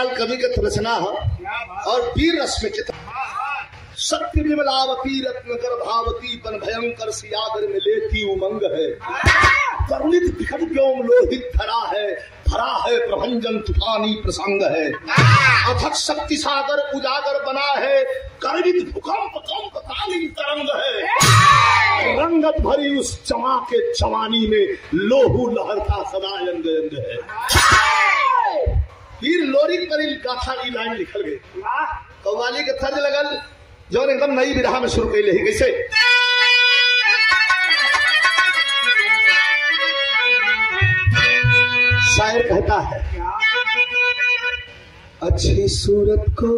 लाल कवि के रचना है और वीर रस में चित्र। सत्य विमलावती रत्न गर्भावती बन भयंकर सियागर में लेती उमंग है। करुणित विकट व्योम लोहित धरा है, भरा है प्रभंजन तूफानी प्रसंग है। अथक शक्ति सागर उजागर बना है, गर्वित भूकंप कंप कालीन तरंग है। रंगत भरी उस चमा के चवानी में लोहू लहरता सदा अंग अंग है। फिर लोरी करील गाथा की लाइन लिखल गई, कव्वाली के तर्ज लगल जो एकदम नई विधा में शुरू कैले ही। कैसे? शायर कहता है, अच्छी सूरत को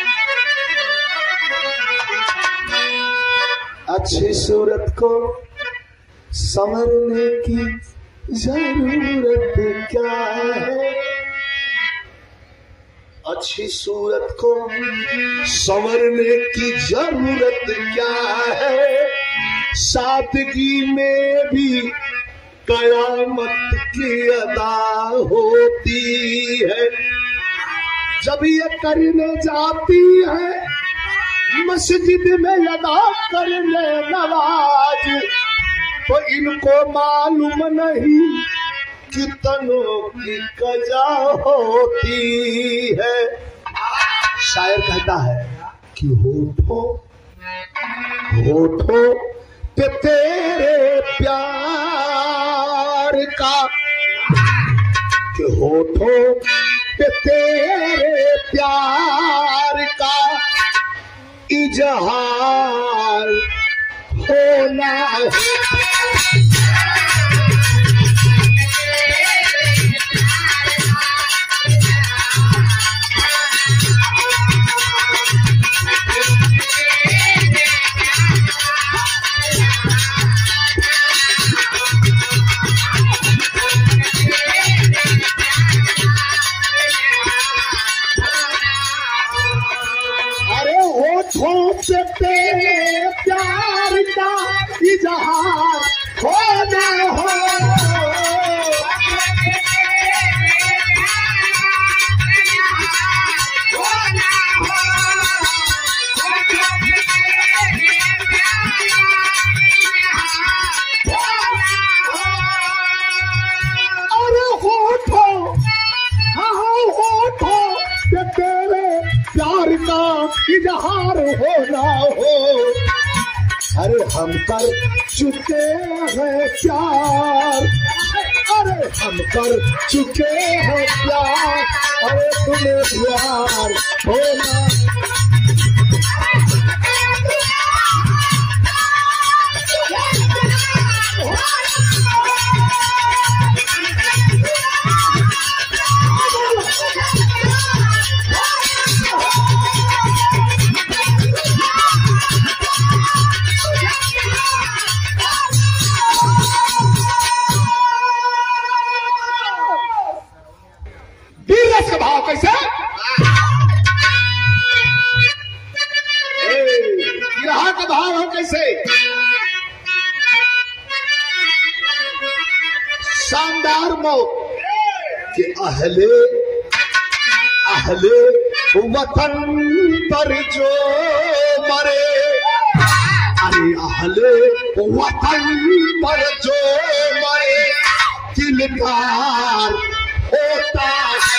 संवरने की जरूरत क्या है। अच्छी सूरत को संवरने की जरूरत क्या है। सादगी में भी कयामत की अदा होती है। जब ये करने जाती है मस्जिद में अदा करने नवाज, तो इनको मालूम नहीं कितनों की कजा होती है। शायर कहता है कि होठों पे तेरे प्यार का, कि होठों पे तेरे प्यार का इजहार होना है। तेरे प्यार का इजहार होना हो। अरे होठों, होठों पे तेरे प्यार का इजहार होना हो। अरे हम कर चुके हैं प्यार, अरे हम कर चुके हैं प्यार, अरे तुम्हें प्यार होना। कैसे? विरह का भाव है कैसे? शानदार मौत कि अहले वतन पर जो मरे, अरे अहले वतन पर जो मरे दिलदार होता है।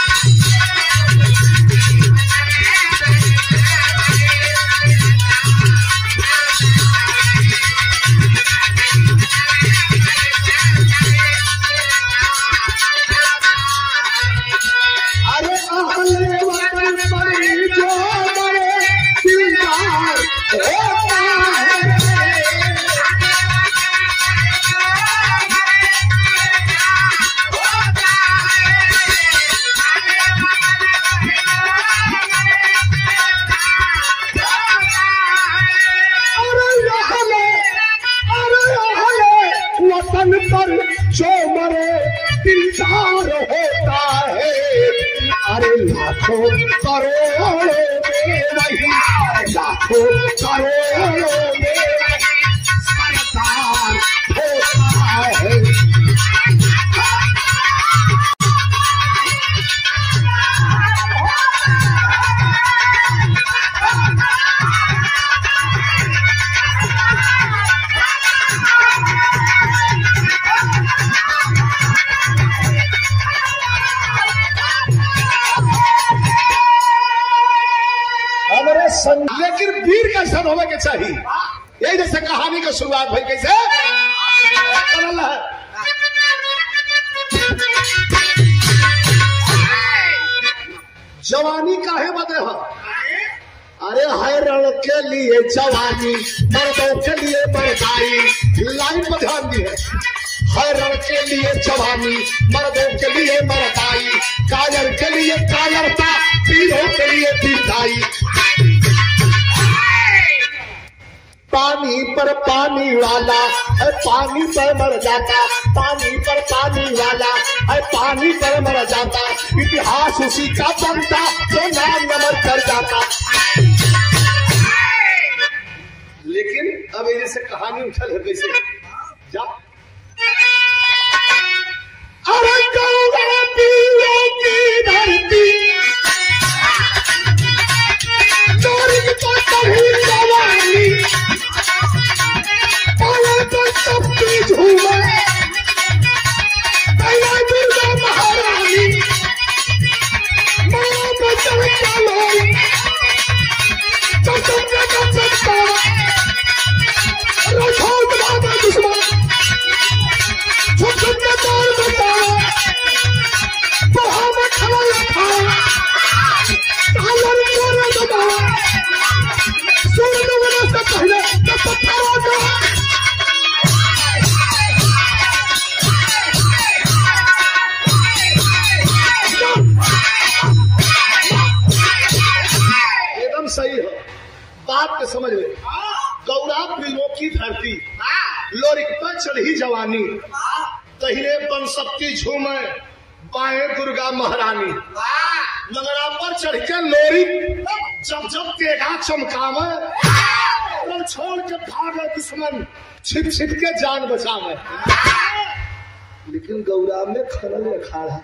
पर जो मरे दिलदार होता है। अरे लाखों करोड़ों में वही, लाखों करोड़ों में सरदार होता है। लेकिन वीर कैसा होवे के चाहिए। यही जैसे कहानी की शुरुआत भाई कैसे जवानी काहे बदे है। अरे है रण के लिए जवानी, मर्दों के लिए मर्दाई। लाइन पर ध्यान दिए, है रण के लिए जवानी, मर्दों के लिए मर्दाई। कायर के लिए कायरता, पीरों के लिए पीठाई। पानी पर पानी वाला है पानी पर मर जाता, पानी पर पानी वाला है पानी पर मर जाता। इतिहास उसी का बनता जो नाम नमर कर जाता। लेकिन अब जैसे कहानी उछल है कैसे जा। अरे गौरा पीरों की धरती, चोरी तो कभी जवानी, तो सबकी झूमे दुर्गा महारानी। माँ बचल चलो तो तुमने कर सकता दुश्मन छुप छुप के दौड़ बताओ। तो हमें खड़ा रखा बताओ सुन से पहले तो सही है बात के समझ में। गौरा पीरों की धरती, लोरिक पर चढ़ी जवानी, तहिरे बन सबकी झूमे बाएं दुर्गा महारानी। नगरा पर चढ़ के लोरिक जब जब तेगा चमकावे, छोड़ के भागे दुश्मन, छिप छिप के जान बचावे। लेकिन गौरा में खनल अखाड़ा,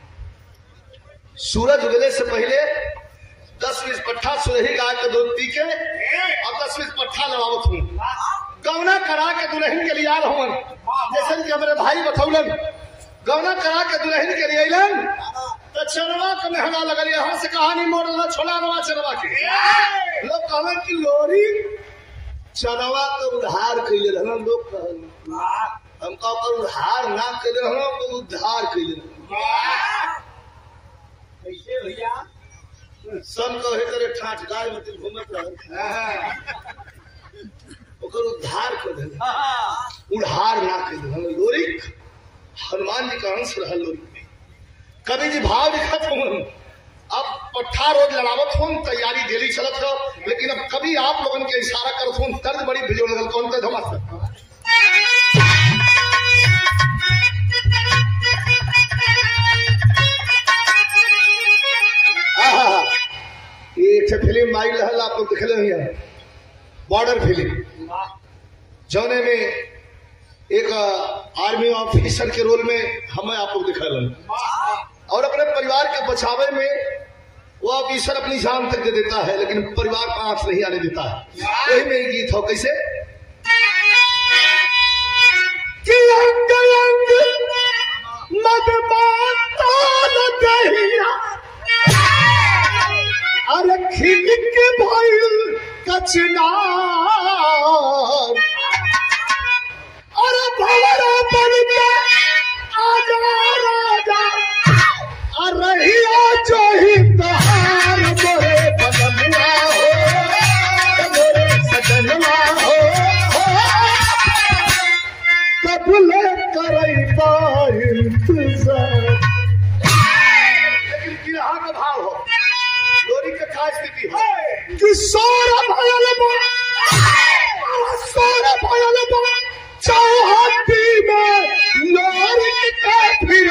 सूरज उगले से पहले 10-20 पट्ठा सुरही गाय के दूध पी के और 10-20 पट्ठा लड़ावत हूँ। गौना करा के दुल्हन के लिए आल हूँ, जैसे कि हमारे भाई बतौलन। गौना करा के दुल्हन के लिए अलन तो चरवा के महंगा लगल। यहाँ से कहानी मोड़ना छोड़ा नवा चरवा के लोग कहले कि लोरी चरवा तो उधार कैले रहना। लोग हम कहकर उधार ना कैले रहना तो उधार कैले कैसे भैया सब कहे करे ठाठ गाय में घूमत रह उद्धार कर दे उधार ना कर दे। लोरिक हनुमान जी का अंश रहा। लोरिक कभी जी भाव लिखत हूँ, अब पट्ठा रोज लड़ावत हूँ, तैयारी डेली चलत हो। लेकिन अब कभी आप लोगों के इशारा करत हूँ, दर्द बड़ी भिजो लगल कौन तो धमा एक फिल्म आई रहल, आप लोग देखले हैं, बॉर्डर फिल्म, जौने में एक आर्मी ऑफिसर के रोल में हमें आप लोग दिखा और अपने परिवार के बचावे में वो ऑफिसर अपनी जान तक दे देता है, लेकिन परिवार का आंख नहीं आने देता है। वही में गीत हो कैसे कि अंग अंग मदमाता दहिया, अरे खिल के भइल कचनार, अरे भवरा बन के आजा राजा, अरे जो ही तहार मोरे बदलवा हो, मोरे सजनवा हो, कब ले करैबा इंतजार। लेकिन बिरहा का भाव हो, लोरी के क्या स्थिति है कि सोरा भयल बा, सोरा भयल बा, चौहत्ती में लोरी के फिर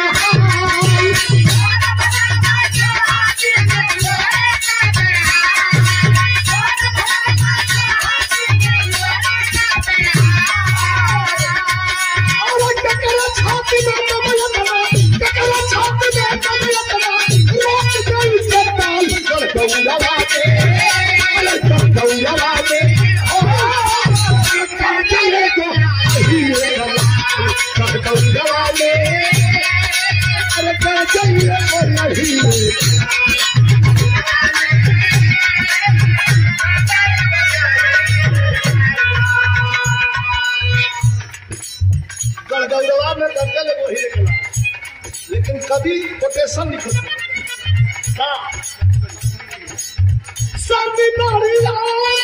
संगी नारीलाल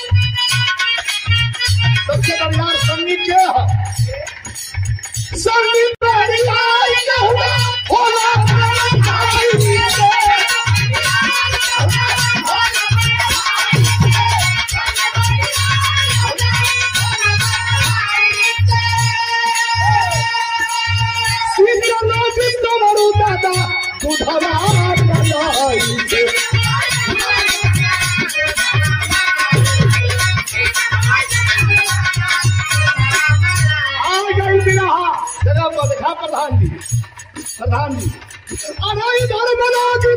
सबसे बढ़िया संगी क्या है? संगी नारीलाल क्या हुआ होला प्रधान जी अरे इधर बना इधर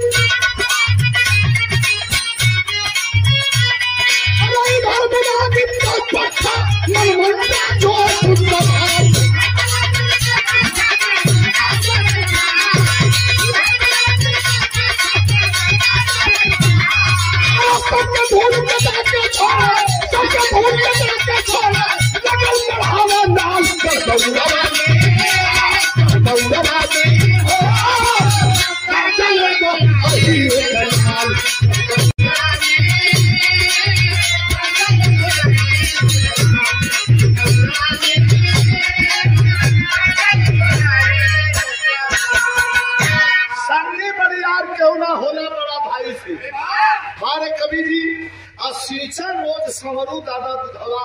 बना जो संवरू दादा दुधवा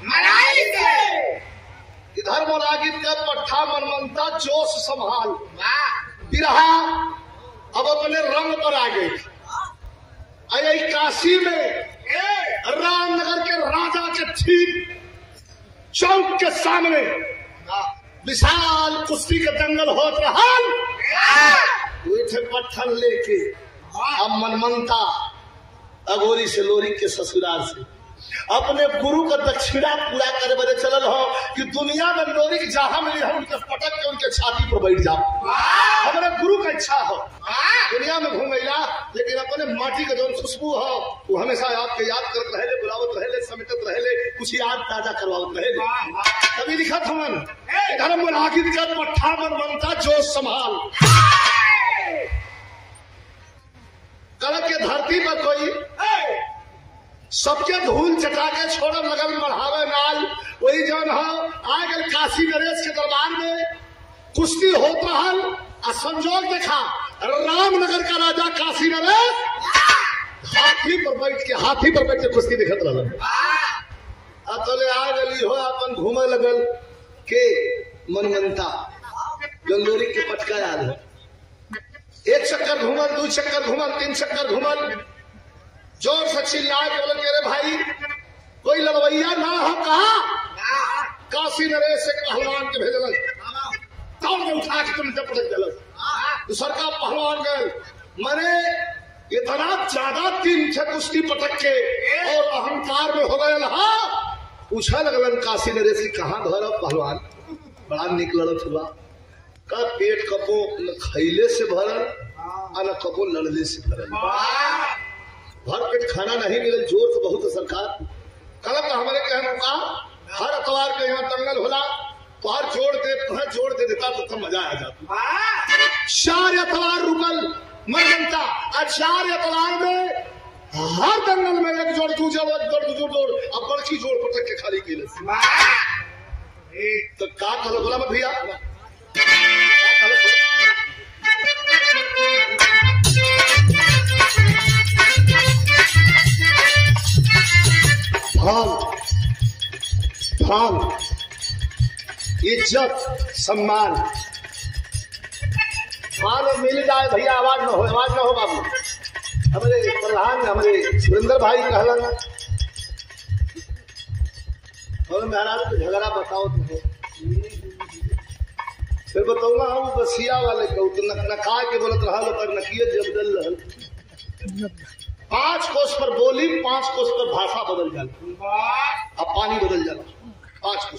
इधर मोलागित का पट्ठा मनमनता जोश संभाल बिरहा अब अपने रंग पर आ गई। आई काशी में रामनगर के राजा के ठीक चौक के सामने विशाल कुश्ती के दंगल होत रहा। पत्थर लेके अब मनमनता अगोरी से लोरी के ससुराल से अपने गुरु का दक्षिणा पूरा करे बदे चलल हो कि दुनिया में लोरी की जहां मिली हम उनके पटक के उनके छाती पर बैठ जाओ। हमारे गुरु का इच्छा हो दुनिया में घूमेला लेकिन अपने माटी का जो खुशबू हो वो हमेशा आपके याद करते रहे, बुलावत रहे, समेटत रहे, कुछ याद ताजा करवावत रहे। कभी लिखा था मन इधर मुलागित का पट्ठा मनमनता जोश संभाल। कलक के धरती पर कोई सबके धूल चटा के छोड़ब लगल बढ़ावे नाल वही जौन हो आ गए काशी नरेश के दरबार में कुश्ती होत रहल। संजोग देखा रामनगर का राजा काशी नरेश हाथी पर बैठ के कुश्ती देखत रहल। अतले आ गली हो अपन घूमे लगल के मनमनता गंगोरी के पटका आल। एक चक्कर घूमल, दो चक्कर घूमल, तीन चक्कर घूमल, जोर से चिल्लाए के बोले रे भाई कोई लड़वैया ना हो कहा। काशी नरेश से पहलवान के भेजल तब उठा के तुम पटक दिल। दूसर का पहलवान गए मरे इतना ज्यादा तीन छह कुश्ती पटक के और अहंकार में हो गए। पूछा लगलन काशी नरेश की कहाँ घर पहलवान बड़ा निक लड़त हुआ का पेट कपो न खैले से भरल न कपो लड़ले से भरल। भर पेट खाना नहीं मिले जोर तो बहुत सरकार कलम हमारे कहने का हर अतवार के यहाँ दंगल होला तो हर जोड़ दे देता तो तब मजा आ जाता। 4 अतवार रुकल मनमनता और 4 अतवार में हर दंगल में एक जोड़ दू जोड़ अब बड़की जोड़ पटक के खाली की तो का कहलो बोला मत भैया भाव इज्जत सम्मान मान मिल जाए भैया। आवाज न हो बाबू। हमारे प्रधान हमारे सुरेंद्र भाई कहलन और महाराज को झगड़ा बताओ तुम फिर बताऊंगा हम बसिया वाले को तो नखा के बोलत रहा पर नकिए जबदल रहल। 5 कोस पर बोली 5 कोस पर भाषा बदल जाला अब पानी बदल जाला 5 कोस।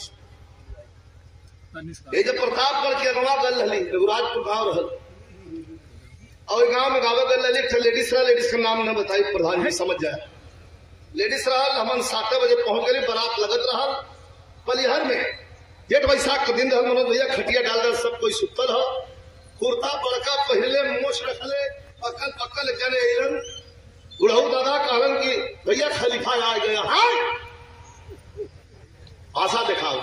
ये जब प्रतापगढ़ के अगवा गल रही रघुराजपुर गाँव रहल और गाँव में गावे गल रही लेडीज रहा। लेडीज का नाम न बताई प्रधान जी समझ जाए। लेडीज रहल हमन 7 बजे पहुंच गए बारात लगत रहल पलिहर में। जेठ बैसाख के दिन रहल मनोज भैया खटिया डाल दल सब कोई सुतल हो कुर्ता बड़का पहले मोछ रखले पक्कल पक्कल जाने एलन बुढ़ऊ दादा कहलन कि भैया खलीफा आ गया। हाँ आशा दिखाओ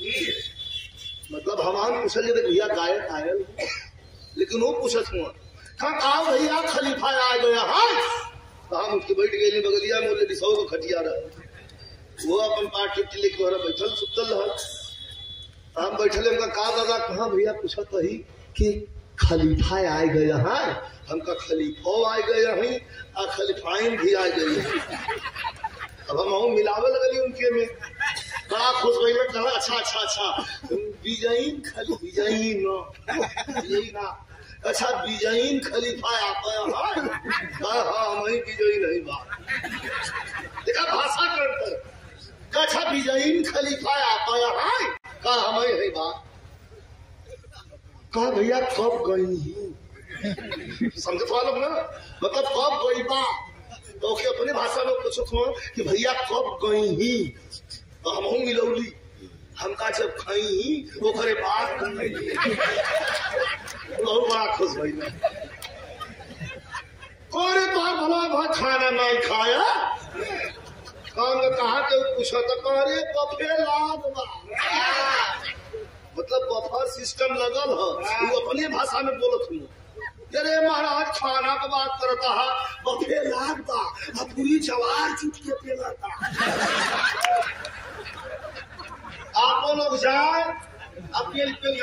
मतलब हमान पूछल भैया गायक आयल लेकिन वो पूछत हुआ कहा भैया खलीफा आ गया। हाँ हम उसके बैठ गए बगलिया में बिसौ को खटिया रहा वो अपन पाठ चिट्ठी लेके वहां बैठल सुतल रहा। हम बैठले हमका कहा दादा कहा भैया पूछत ही कि खलीफा आ गया है। हमका खलीफा आ गया है और खलीफाइन भी आ गई है। अब हम मिलावे लगली उनके में बड़ा खुश भई में कहा अच्छा अच्छा अच्छा विजयीन ना अच्छा विजयीन खलीफा आता है। हाँ वही विजयी नहीं बा देखा भाषा के अंतर अच्छा विजयीन खलीफा आता है का हमें है बा कहा भैया कब गई समझ वालों ना मतलब कब गई बा तो अपने भाषा में पूछत हो कि भैया कब गई ही तो हम मिलौली हमका जब खाई वो करे बात बहुत बड़ा खुश भाई अरे तो भला भाई खाना नहीं खाया काम ने कहा कि पूछा तो करे बफे लाद मतलब बफर सिस्टम लगल है वो अपनी भाषा में बोलत हूँ अरे महाराज खाना का बात करता है बफे लाद बा पूरी जवार चुट के पेलाता आप लोग जाए अपने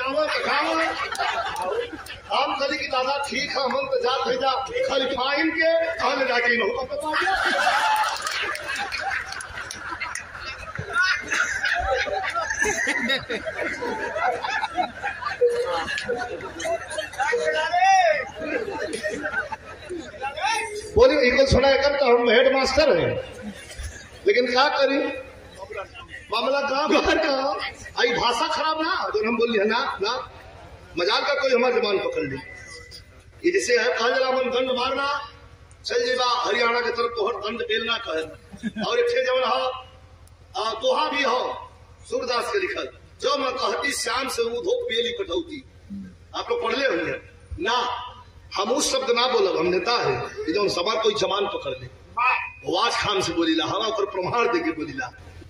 हम कली की दादा ठीक है हम तो जा भेजा खलीफाइन के कहने जाके नहीं पता बोली एक सुना एक तो हम हेड मास्टर हैं लेकिन क्या करी मामला गाँव घर का आई भाषा खराब ना जो हम बोल है ना मजाल का कोई हमारा जबान पकड़ ली ये जैसे है कहा जरा मन दंड मारना चल जेबा हरियाणा की तरफ तो हर दंड बेलना कहे और एक जवन हो दोहा भी हो सूरदास के लिखल जो मैं कहती श्याम से उधो पेली कटौती आप लोग पढ़ ले होंगे ना हम उस शब्द ना बोलब हम नेता है जो सवार कोई जबान पकड़ ले वाज खान से बोलीला हवा पर प्रमाण देके बोलीला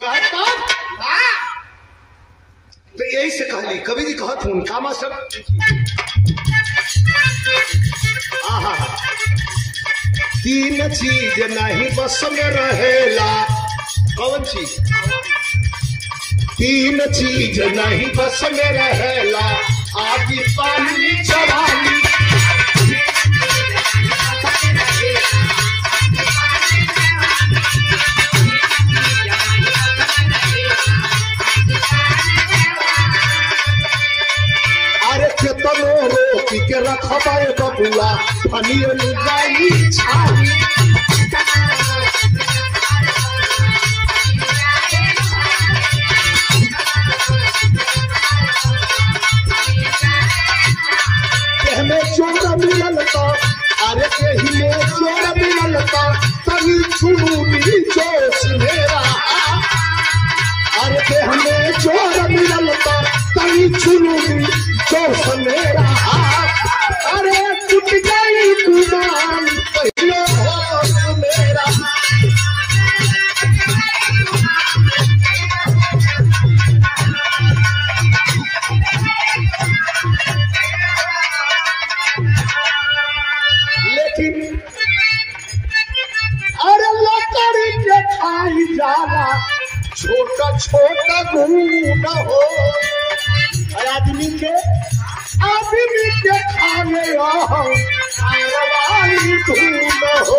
तो यही से कहली कवि जी कहत हूं कामा सब तीन चीज नहीं बस में रहेला कौन चीज तीन चीज नहीं बस में रहेला आदि पानी चढ़ानी केतनो रोटी के रखबाए बबुआ फनियन जाई छाई में चोर मिलल तो अरे केही में चोर मिलल तो तनी छुनी जोश मेरा अरे देह में चोर मिलल तो तनी छुनी जोश मेरा अरे टूट गई गुमान पहलो होश मेरा लेकिन अरे लकड़ी के खाई जाला छोटा छोटा गुण हो आदमी के खाने वाली धूल हो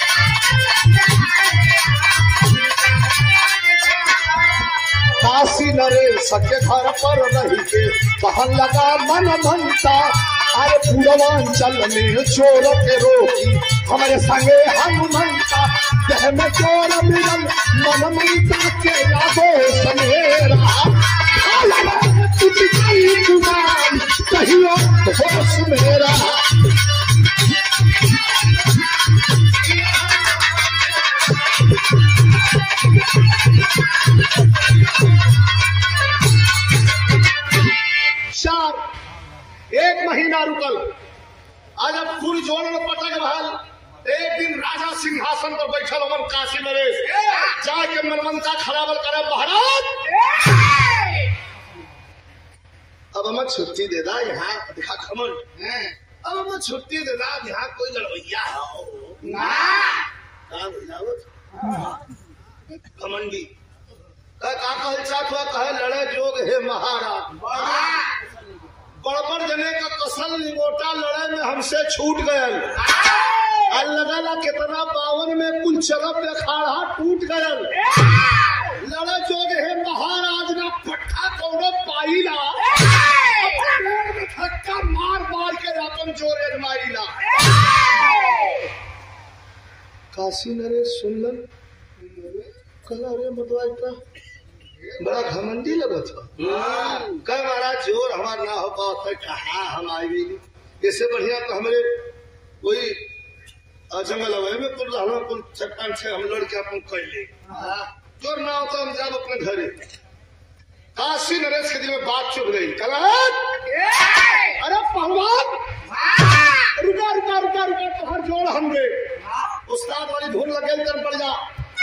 काशी नरेश के घर पर रही के कहन लगा मन मनता अरे पूर्वांचल में चोर के रोकी हमारे संगे हनुमंता देह में चोर मिलल मन मनता के यादो समेरा कहियो होश मेरा चार एक महीना रुकल आज अब पूरी जोड़ में पटक भल। एक दिन राजा सिंहासन पर बैठल अमन काशी नरेश जाके मनमनता खराबल करे महाराज अब हमें छुट्टी दे दा यहाँ दिखा खमन अब हमें छुट्टी दे दा यहाँ कोई लड़वैया हो कमंडी का कहल चाहत हुआ कहे लड़े जोग हे महाराज बड़बड़ जने का कसल निगोटा लड़े में हमसे छूट गए लगा कितना 52 में कुल चरब खाड़ा टूट गए लड़े जोग हे महाराज ना पट्टा कौड़ो पाईला धक्का मार मार के अपन जोरे मारीला काशी नरेश सुनलन कला रे मतवा बड़ा घमंडी लगत था कह महाराज जोर हमार ना हो पाता कहा हम आई इससे बढ़िया तो हमारे कोई जंगल अवे में कुल कुल चट्टान से हम लड़ के अपन कर ले जोर ना होता हम जब अपने घरे काशी नरेश के दिल में बात चुप गई कल अरे पहलवान रुका रुका रुका रुका तो हर जोड़ हम गए उस्ताद वाली धुन लगे कर पड़ जा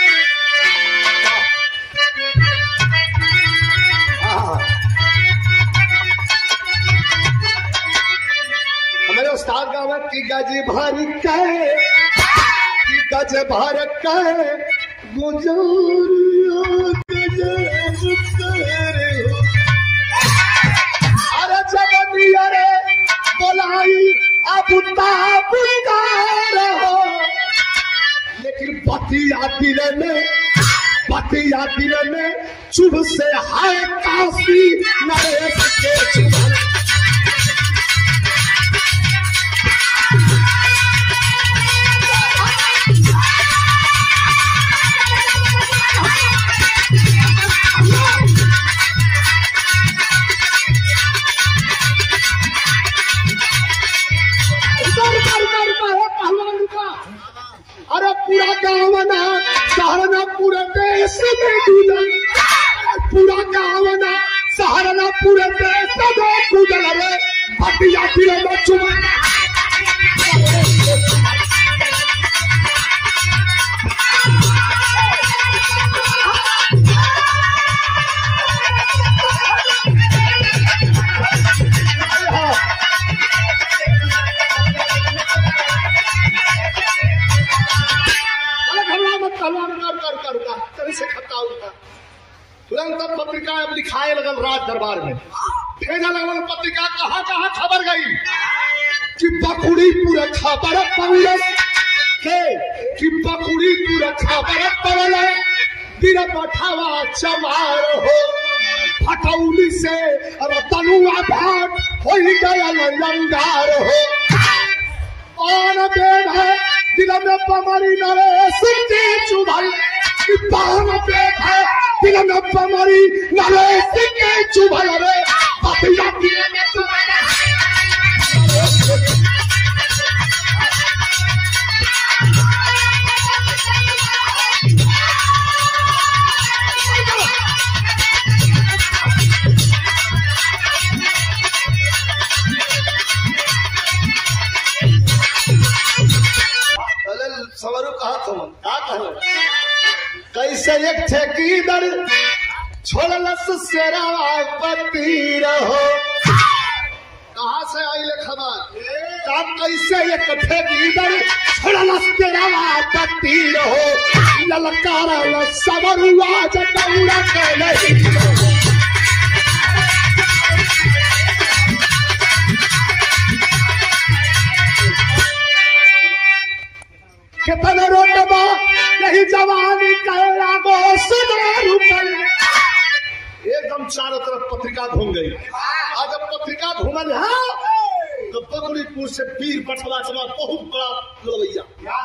हमारे उस्ताद का आवाज की गज भर के की गज भर के अरे जगनिया रे बोलाई अब लेकिन बतिया दिल में चुभ से है काशी नरेश के चुभ अरे पूरा गाँव ना सहारना पूरे देश में गुजर पूरा गाँव ना सहारना पूरे देश में गुजर रे भटिया फिरे में चुमा तुरंत पत्रिका अब लिखाए लगल राज दरबार में भेजा लगल पत्रिका कहाँ कहाँ खबर गई कि बकुड़ीपुर खबर पवल कि बकुड़ीपुर खबर पवल बिना पठावा चमार हो फटौली से अब तनुआ भाट हो गया लंगार हो और बेद है दिल में पमरी नरेश के चुभाई पान बेद है दिल में पमरी नरेश के चुभाई रे पतिया दिल में सवारू कहा था कैसे एक ठेकेदार छोड़लस शेरावती रहो कहाँ से आई ले खबर तब कैसे एक ठेकेदार छोड़लस शेरावती रहो ललकारा सवरुआ जटौरा के कितने रोटबा यही जवानी कहला गो सुधारूपल एकदम चारों तरफ पत्रिका घूम गई। आज जब पत्रिका घूमल है तो बकुड़ीपुर से पीर पठवा समाज बहुत बड़ा लड़वैया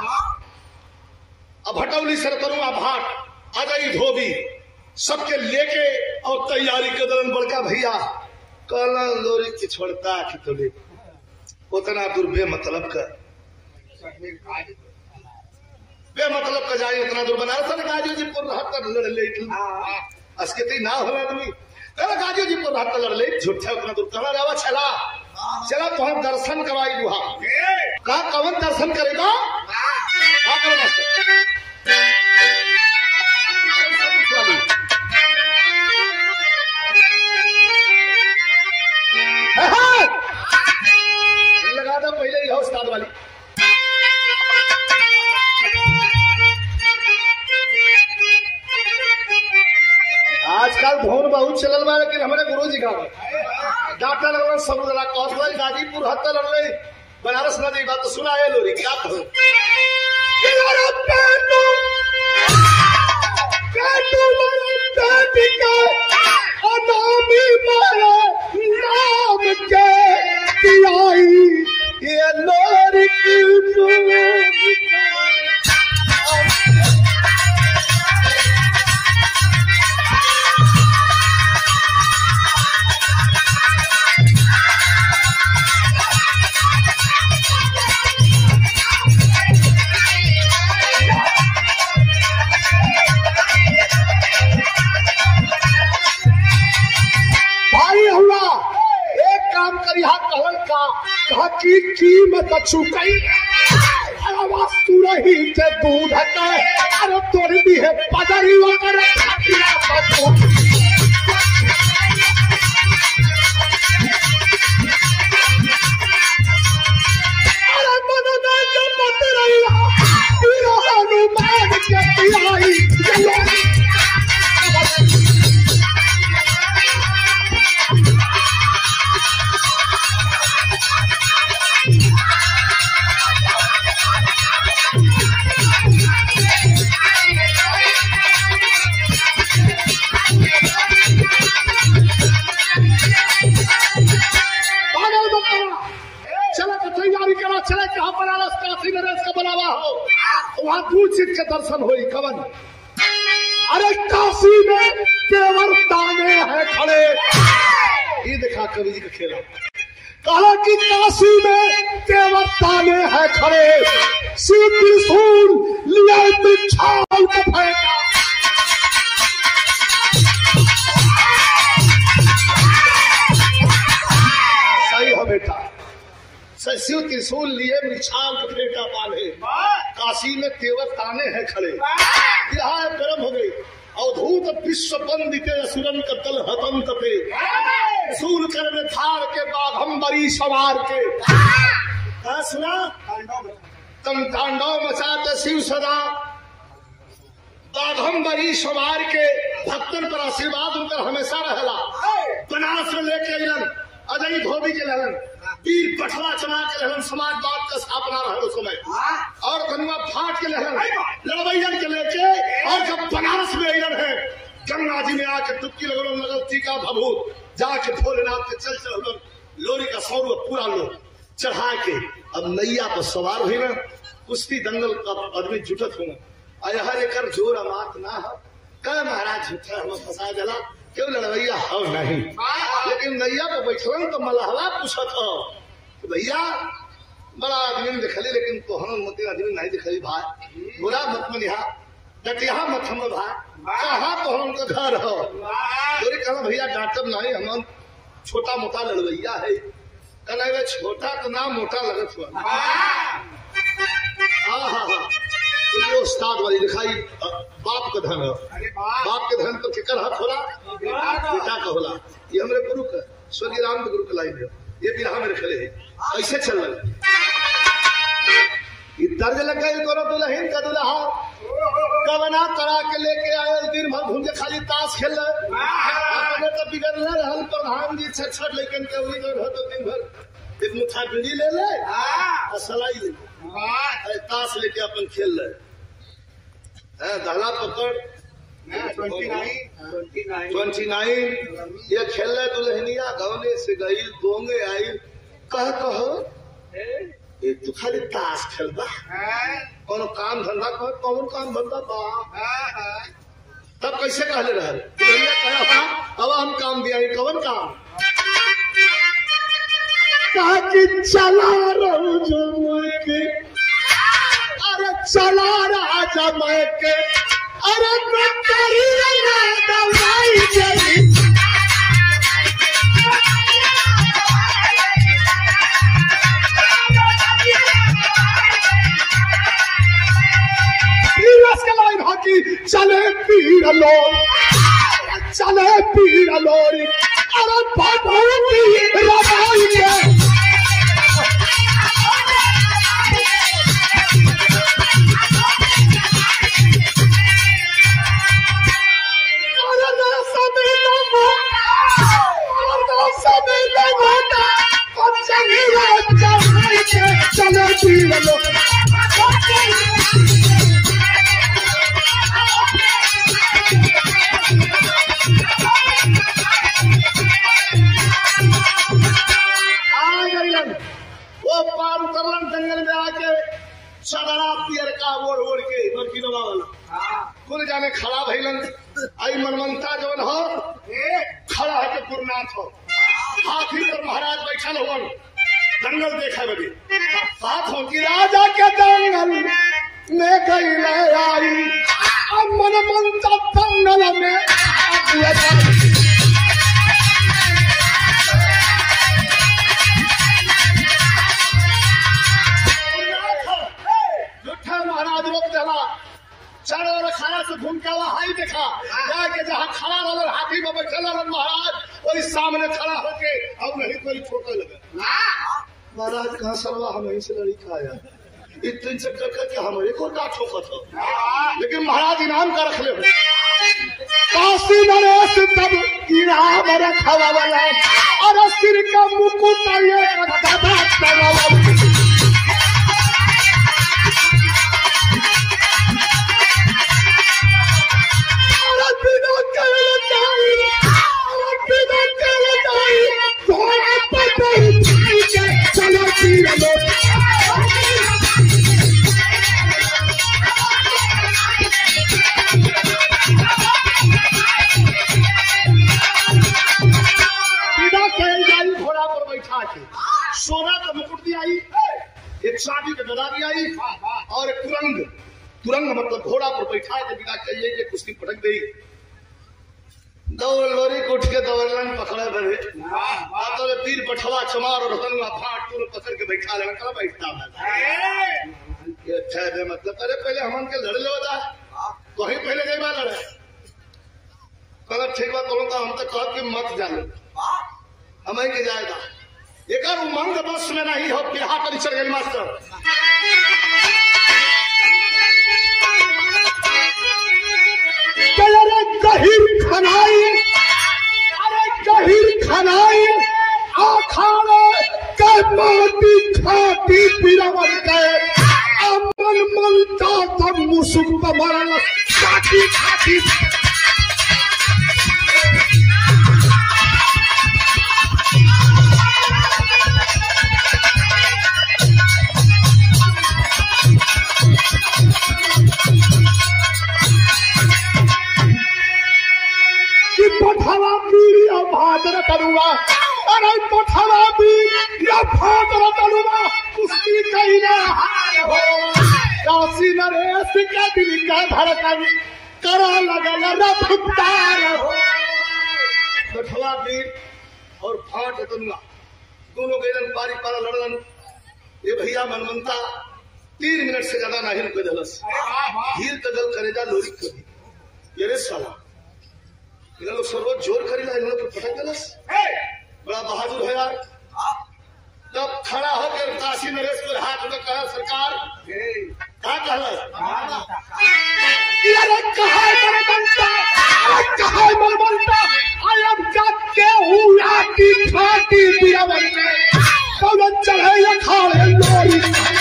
अब हटौली से तरुआ भाट अजय धोबी सबके लेके और तैयारी के दौरान बड़का भैया कहला लोरी की छोड़ता कि तोले उतना दूर बेमतलब का बेमतलब का जाए उतना दूर बनारस ने गाजी जी पर हाथ लड़ ले अस्केती ना हो आदमी कहला गाजी जी पर हाथ लड़ ले झूठा उतना दूर कहला रावा चला चला तो हम दर्शन करवाई दुहा कहा कवन दर्शन करेगा क्या करेगा लगा दो पहले ही उस्ताद वाली। आजकल धोन बहुत चलल बा लेकिन हमारे गुरु जी का डॉक्टर लगल समुद्रा कौशल गाजीपुर हत्ता लगल बनारस नदी बात तो सुना है लोरी क्या कहो की कीमत चुकाई वास्तु रही के दूध अरे तोड़ दी है पदरी अरे मन में जमत रही हनुमान के पिलाई वहां दू चीज के दर्शन हुई कवन अरे काशी में केवल ताने हैं खड़े ये देखा कवि जी का खेला कहा कि काशी में केवल ताने हैं खड़े शिव त्रिशूल लिया छाल को फेंका सही है बेटा शिव त्रिशूल लिए मृछाल को फेंका पाले काशी में तेवर ताने हैं खड़े यहाँ गर्म हो गई अवधूत विश्व बंदिते असुरन का दल हतंत पे सूल कर में थार के बाघम्बरी सवार के सुना तम तांडव मचाते शिव सदा बाघम्बरी सवार के भक्तन पर आशीर्वाद उनका हमेशा रहला बनारस में लेके अलन अजय धोबी के ललन पीर पठला चना के रहन समाजवाद का स्थापना रहा उस समय और गंगा फाट के रहन लड़वैयन के लेके और जब बनारस में अलन है गंगा जी में आके डुबकी लगल लगल टीका भभूत जाके भोलेनाथ के चल चल लोरी का 100 रुपया पूरा लो चढ़ा के अब नैया पर सवार हुई ना कुश्ती दंगल का आदमी जुटत हो हर एक जोर अमात ना हो कह महाराज झूठा हम फंसा दिला क्यों लड़वैया हो नहीं लेकिन नैया पे बैठलन तो मलहवा पूछत हो भैया बड़ा आदमी दिखली लेकिन तोहन मत आदमी नहीं दिखली भाई बुरा मत मनिहा डटिया मत हम भाई कहाँ तोहन का घर हो कहना भैया डांटब नहीं हम छोटा मोटा लड़वैया है कहना छोटा तो ना मोटा लगत हुआ हाँ ये उस्ताद वाली दिखाई बाप का धन है बाप के धन तो केकर हाथ होला बेटा का होला ये हमारे गुरु का स्वर्गीय राम गुरु का लाइन है ये बिरहा में रखे है ऐसे चल रहा ये दर्ज लग गई तोरा दुल्हन का दुल्हा कवना करा के लेके आए दिन भर घूम के खाली ताश खेल रहे तो बिगड़ रहल प्रधान जी छठ लेकिन के उड़ी गए तो दिन भर एक मुठा बीड़ी ले ले और सलाई ले ताश लेके अपन खेल रहे दहला पकड़ 29 ये खेल रहे दुल्हनिया गौने से गई दोंगे आई कहो ये तू खाली ताश खेलता कौन काम धंधा कर कौन काम धंधा बा तब कैसे कहले रहे अब हम काम दिया कौन काम कहा कि चला रहो जो के अरे चला राजा मैं के अरे मैं करी दवाई जली चले पीर लोरी अरे भगवती रमाई के चले पीर लो वो पार उतरलन जंगल में आके सदरा पियर का ओढ़ के मकीनवा वाला कुल जाने खड़ा भइलन आई मनमंता जवन हो खड़ा है के पुरनाथ हो हाथी पर महाराज बैठल होवन जंगल देखा बड़ी साथ हो कि राजा के जंगल में गई आई मनमंता जंगल में महाराज रोक देला चारों ओर खाना से घूम के हाई देखा जाके जहाँ खड़ा रहल हाथी में बैठल महाराज वही सामने खड़ा होके अब नहीं कोई ठोकर लगे महाराज कहाँ सरवा हम यहीं से लड़ी खाया इतने चक्कर करके हमारे को ना ठोकत हो लेकिन महाराज इनाम का रख ले काशी नरेश तब इनाम रखा वाला और सिर का मुकुट ये गदा वाला चलो पीर लो घोड़ा पर बैठा के सोना का मुकुट भी आई एक शादी का गदा भी आई और एक तुरंग मतलब घोड़ा पर बैठा के बिना कहिए कि कुश्ती पटक गई दौड़ लोरी उठ के दौड़लन पकड़े बड़े तो तीर पठवा चमार और हनुआ फाट तुरंत पकड़ के बैठा लेना कल बैठता ये अच्छा है मतलब अरे पहले हम के लड़ ले बता तो ही पहले गई बात लड़े कल ठीक बात तो हम तो कह कि मत जाने हमें के जाएगा एक उमंग बस में नहीं हो बिहार पर चढ़ गई मास्टर गहीर खनाई आखाड़े के माटी खाटी पिरावन के अमन मनता तब मुसुक मरल खाटी खाटी पठवा पीरी भादर तरुआ अरे पठवा पीरी भादर तरुआ कुश्ती कहिने हार हो काशी नरेश के दिल का धड़कन करा लगल रफ्तार हो पठवा पीर और फाट तरुआ दोनों गैलन पारी पारा लड़लन ये भैया मनमंता 3 मिनट से ज्यादा नहीं रुके दलस हील तगल करेजा लोरी कभी ये रे साला लोग सर्वोच्च जोर करी ला लोग पटक गलस बड़ा बहादुर है यार तब खड़ा होकर काशी नरेश पर हाथ में कहा सरकार क्या कहला अरे कहा मनमंता आई अब जाके हुआ की फाटी पिरावन में कौन चढ़े या खाड़े लोरी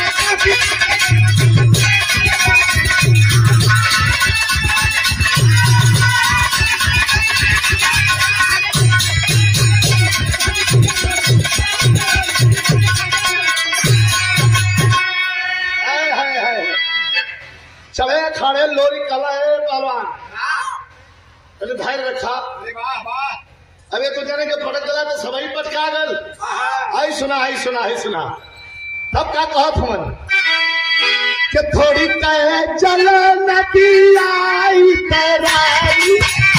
चढ़े खाड़े लोरी कला है पहलवान अरे धैर्य रखा अबे तो जाने के पटक गला तो सभी पटका गल आई सुना तब क्या कहा तुमन कि थोड़ी कहे जल नदी आई तेराई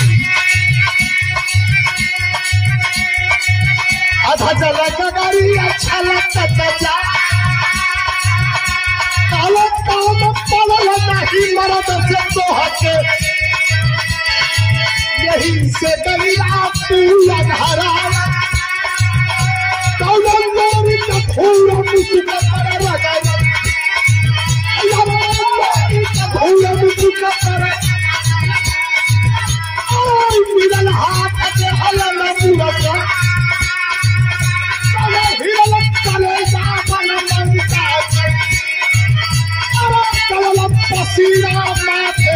आधा जल गगरी अच्छा लगता जा काम पड़ल नहीं मर दर्द से तो हटे यही से दरिया पूरा धरा लोरी का फूल मुझका पर लगा फूल मुझका पर मिलन हाथ के हलन मुरका चले हिल चले जा बन मनता अरे चल पसीना माथे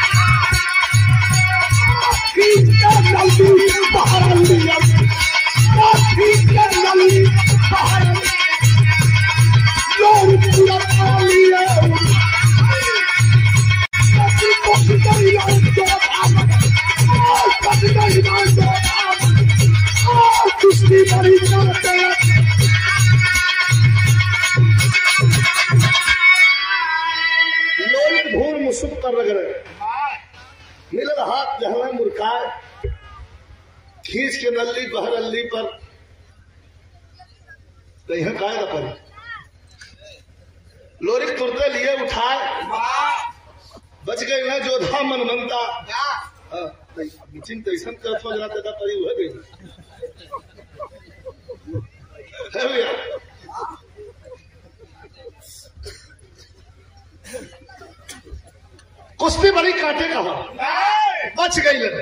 ठीक के जल्दी बाहर लिया ठीक के जल्दी बाहर लोग पूरा लिया कुश्ती बड़ी करते लोग भूर मुसुक कर रगड़े मिलल हाथ जहला मुर्खाए खींच के नल्ली बहरल्ली पर कहीं कायदा पर लोरिक तुरते लिए उठाए बच गए ना जोधा मन मनता चिंता ऐसा कर हो जाता था परी हो गई कुश्ती बड़ी काटे कहा बच गई लगे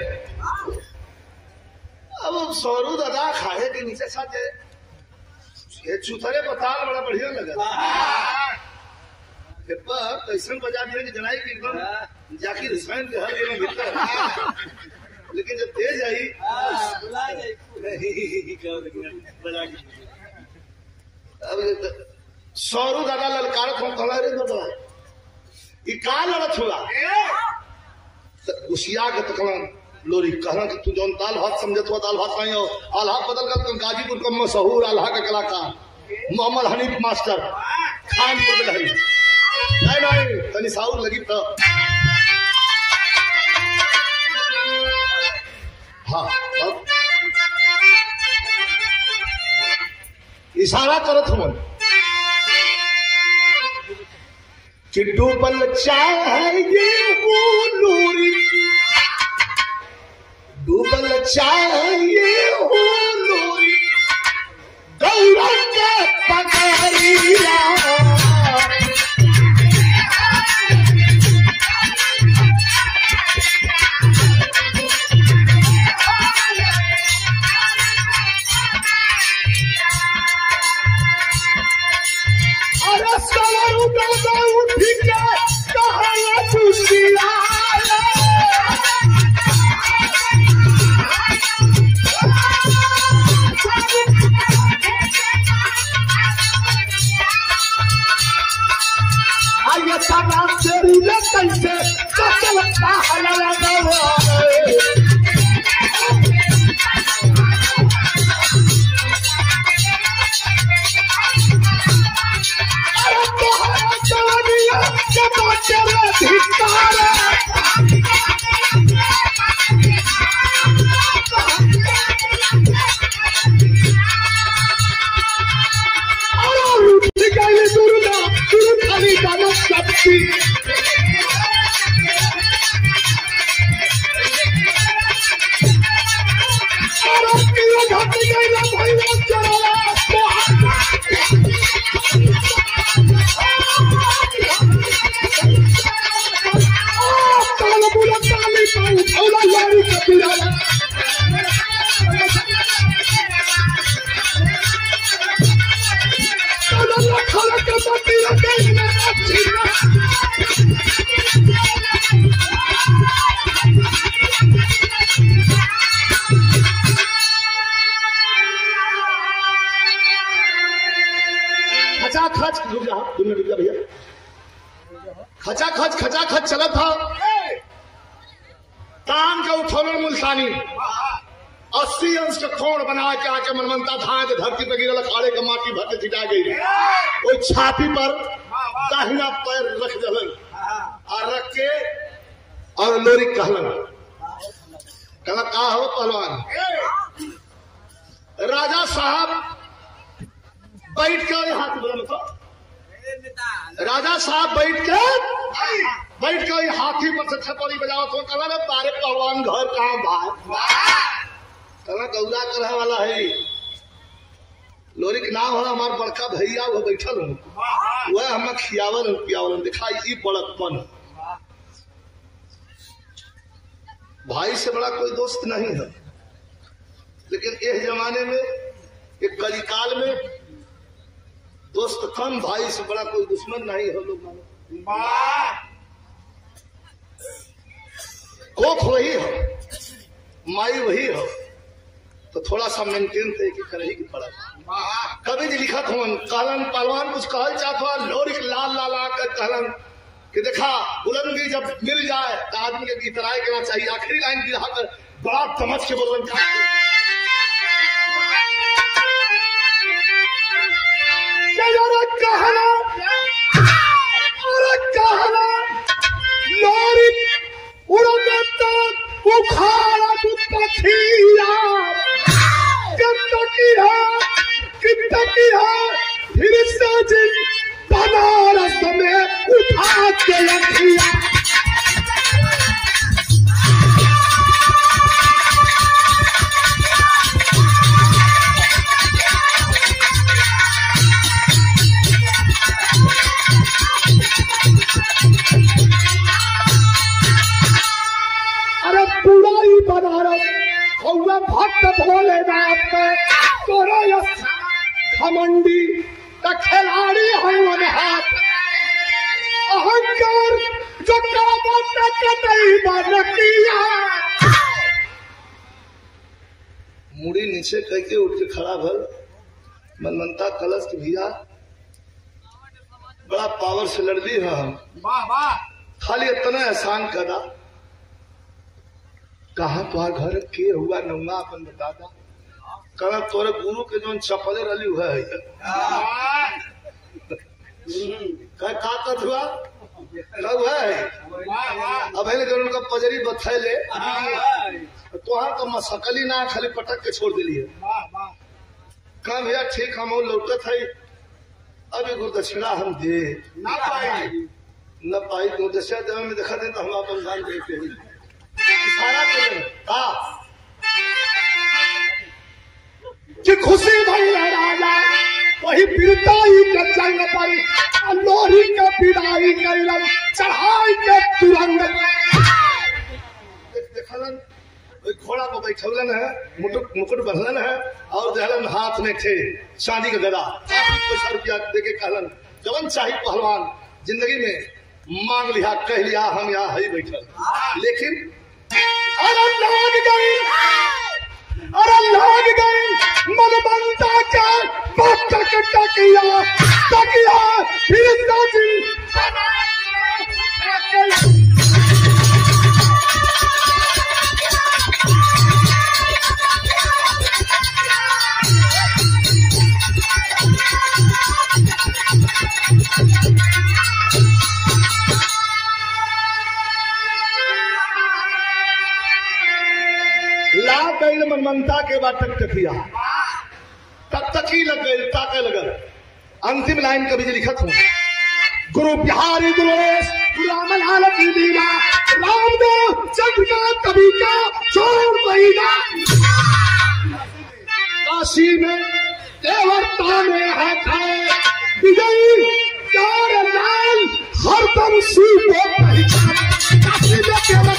अब सौरू दादा खाए के नीचे साथ ये चूथरे को ताल बड़ा बढ़िया लगा कैसन बजा दिया कि जनाई की एकदम जाकिर हुसैन के हर जगह भीतर लेकिन जब तेज आई अब सौरू दादा ललकारत हम कहला रे दादा ये का लड़त हुआ उसिया के तकला लोरी कहना कि तू जौन ताल भात समझत हुआ ताल भात नहीं हो आल्हा बदल कर गाजीपुर का मशहूर आल्हा का कलाकार मोहम्मद हनीफ मास्टर खानपुर में लहरी नहीं तनी साउर लगी तो हाँ इशारा करत हूँ कि डूबल चाहिए वो लोरी डूबल चाहिए वो लोरी गौरा के पगड़िया खचाखच चला था तान का उठौलन मुल्तानी 80 अंश का खोड़ बना के आके मनमंता धान के धरती पे गिरल खाड़े का माटी भर के छिटा गई वो छाती पर दाहिना पैर रख दलन और रख के और लोरी कहलन कहला का हो पहलवान राजा साहब बैठ के हाथ बोला मतलब राजा साहब बैठ के बैठ के हाथी पर से छपरी बजावत हो कहला रे तारे पहलवान घर कहाँ भाई कहला गौरा करने वाला है लोरी के नाम होला हमार बड़का भैया वो बैठल हूँ वह हम खियावन पियावन दिखाई ई बड़कपन भाई से बड़ा कोई दोस्त नहीं है। लेकिन इस जमाने में एक कलिकाल में दोस्त कम भाई से बड़ा कोई दुश्मन नहीं है। लोग मानो कोख वही हो माई वही हो तो थोड़ा सा मेंटेन थे कि कर ही की पड़ा। कभी जी लिखा था कहलन पहलवान कुछ कहल चाहता लोरिक लाल लाल आकर कहलन कि देखा बुलंदी जब मिल जाए तो आदमी के इतराई करना चाहिए। आखिरी लाइन गिरा कर बड़ा समझ के बोलन कहना लोरिक उड़ता उखाड़ा फिर से जिन बनारस में उठा के रखिया। अरे पूरा ही बनारस हुआ भक्त भोलेनाथ का तोरा घमंडी का खिलाड़ी है हाथ अहंकार जो मुड़ी नीचे करके उठ के खड़ा भर मनमनता कलश के भैया बड़ा पावर से लड़ ली है हम खाली इतना एहसान करा कहा तुम्हार घर के हुआ नौंगा अपन बता दा कहा तोरे गुरु के जो चपले रली हुआ है का हुआ कब है अब है जो उनका पजरी बथैले तुहार तो मसकली ना खाली पटक के छोड़ दिली है कहा भैया ठीक हम लौटत है अभी गुरुदक्षिणा हम दे न पाई गुरुदक्षिणा देवे में देखा दे तो हम अपन दान देते हैं इशारा करें कि खुशी भई राजा वही बिरताई के जंग पर लोरी के विदाई कैलन चढ़ाई के तुरंग देखलन घोड़ा पर बैठलन है मुकुट बंधलन है और दहलन हाथ में थे चांदी का गदा पैसा रुपया देके कहलन जवन चाहिए पहलवान जिंदगी में मांग लिया कह लिया हम यहाँ है बैठल लेकिन अरे लाग गई मनमनता का तकिया फिर मनमनता के बाद टकटकिया टकटकी लग गई ताके लगल अंतिम लाइन कभी लिखत हूँ गुरु बिहारी गुरुवेश रामलाल की लीला रामदेव चंद्रिका कवि का छोड़ महीना काशी में देवता में है खड़े विजयी लाल हरदम शिव को पहचान काशी में केवल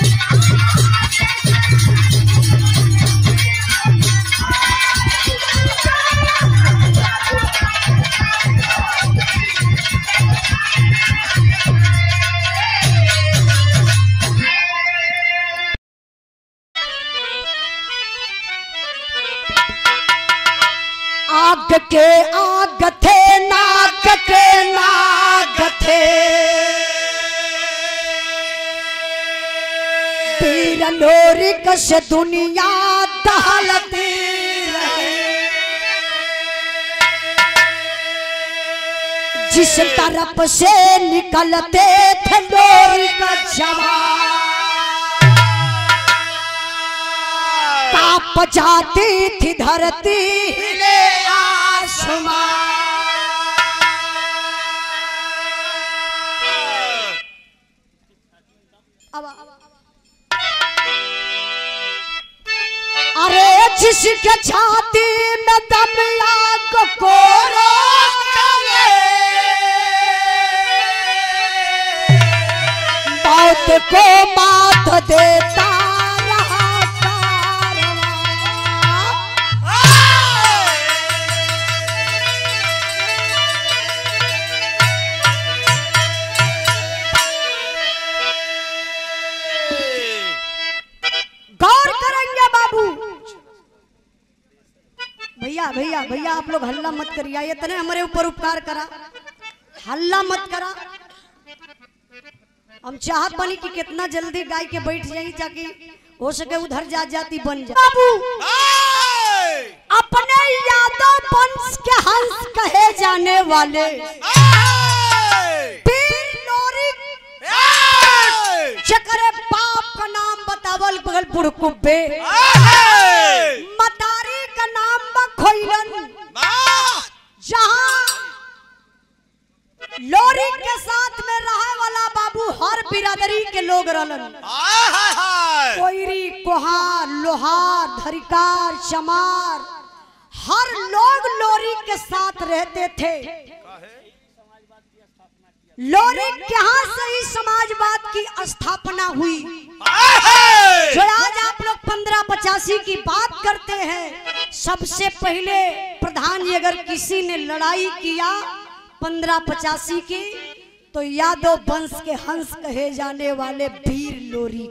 आग थे नाग थे तीर लोरी कश दुनिया दहलती रहे जिस तरफ से निकलते थे लोरी का जवान कांप जाती थी धरती हिले आसमान अरे जिसके छाती में दम आग को मौत को मात देता रहा गौर करेंगे बाबू। भैया भैया भैया आप लोग हल्ला मत करिए, इतने हमारे ऊपर उपकार करा, हल्ला मत करा। हम चाहत बनी कि कितना जल्दी गाय के बैठ जाई जाके हो सके उधर जाती बन जाए। बाबू अपने यादव वंश के हंस कहे जाने वाले पीर लोरी चकरे बाप का नाम बतावल बगल बुड़कुब्बे, मतारी का नाम बखोइलन, जहां लोरी के साथ में रहे वाला बाबू हर बिरादरी के लोग रहलन। कोयरी, कोहार, लोहार, धरिकार, चमार, हर लोग लोरी के साथ रहते थे। लोरी के यहाँ से ही समाजवाद की स्थापना हुई। जो आज आप लोग 1585 की बात करते हैं, सबसे पहले प्रधान जी अगर किसी ने लड़ाई किया 1585 की तो यादव वंश के हंस कहे जाने वाले वीर लोरी,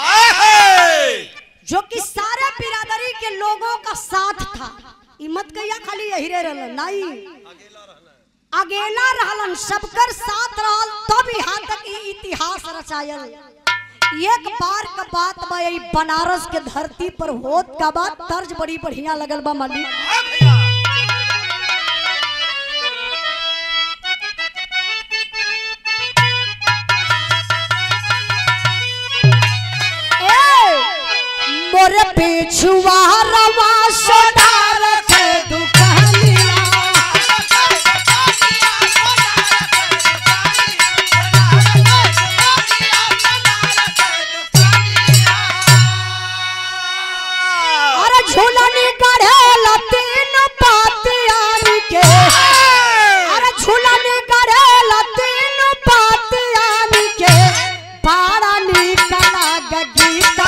जो कि सारे बिरादरी के लोगों का साथ था। हिम्मत कहिया खाली यही रहलन नहीं, अकेला रहलन, सबकर साथ रहल, तब यहाँ तक इतिहास रचायल। एक बार का बात बा यही बनारस के धरती पर होत का बात, तर्ज बड़ी बढ़िया लगल बा मालिक। मोरे पिछुआ रवा सोनार के दुकानिया, अरे झूलनी गढ़ेल तीन पातियारी के, अरे झूलनी गढ़ेल तीन पातियारी के, बाड़ा निकला गीता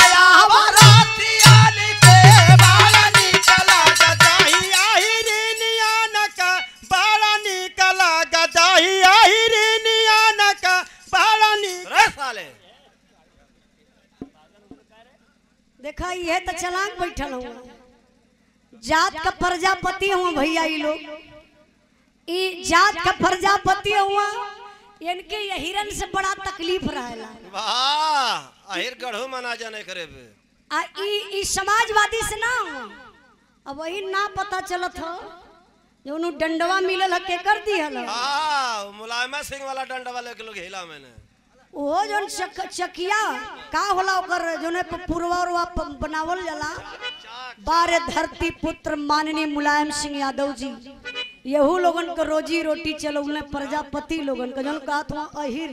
देखा ये तो चलाक बैठल हुआ, जात का प्रजापति हुआ भैया, ये लोग ई जात का प्रजापति हुआ, इनके हिरन से बड़ा तकलीफ रहेला। वाह अहिर गढ़ो मना जाने करे बे आ ई समाजवादी से ना हुआ। अब वही ना पता चलत हो जो उन्हें डंडवा मिलल है के कर दी हल। हां मुलायमा सिंह वाला डंडवा लेके लोग हिला मैंने वो जोन चकिया का होला ओकर जोने पूर्वा बनावल जाला। बारे धरती पुत्र माननीय मुलायम सिंह यादव जी, यहू लोगन को रोजी रोटी चलौने प्रजापति लोगन का जोन कहत हुआ अहिर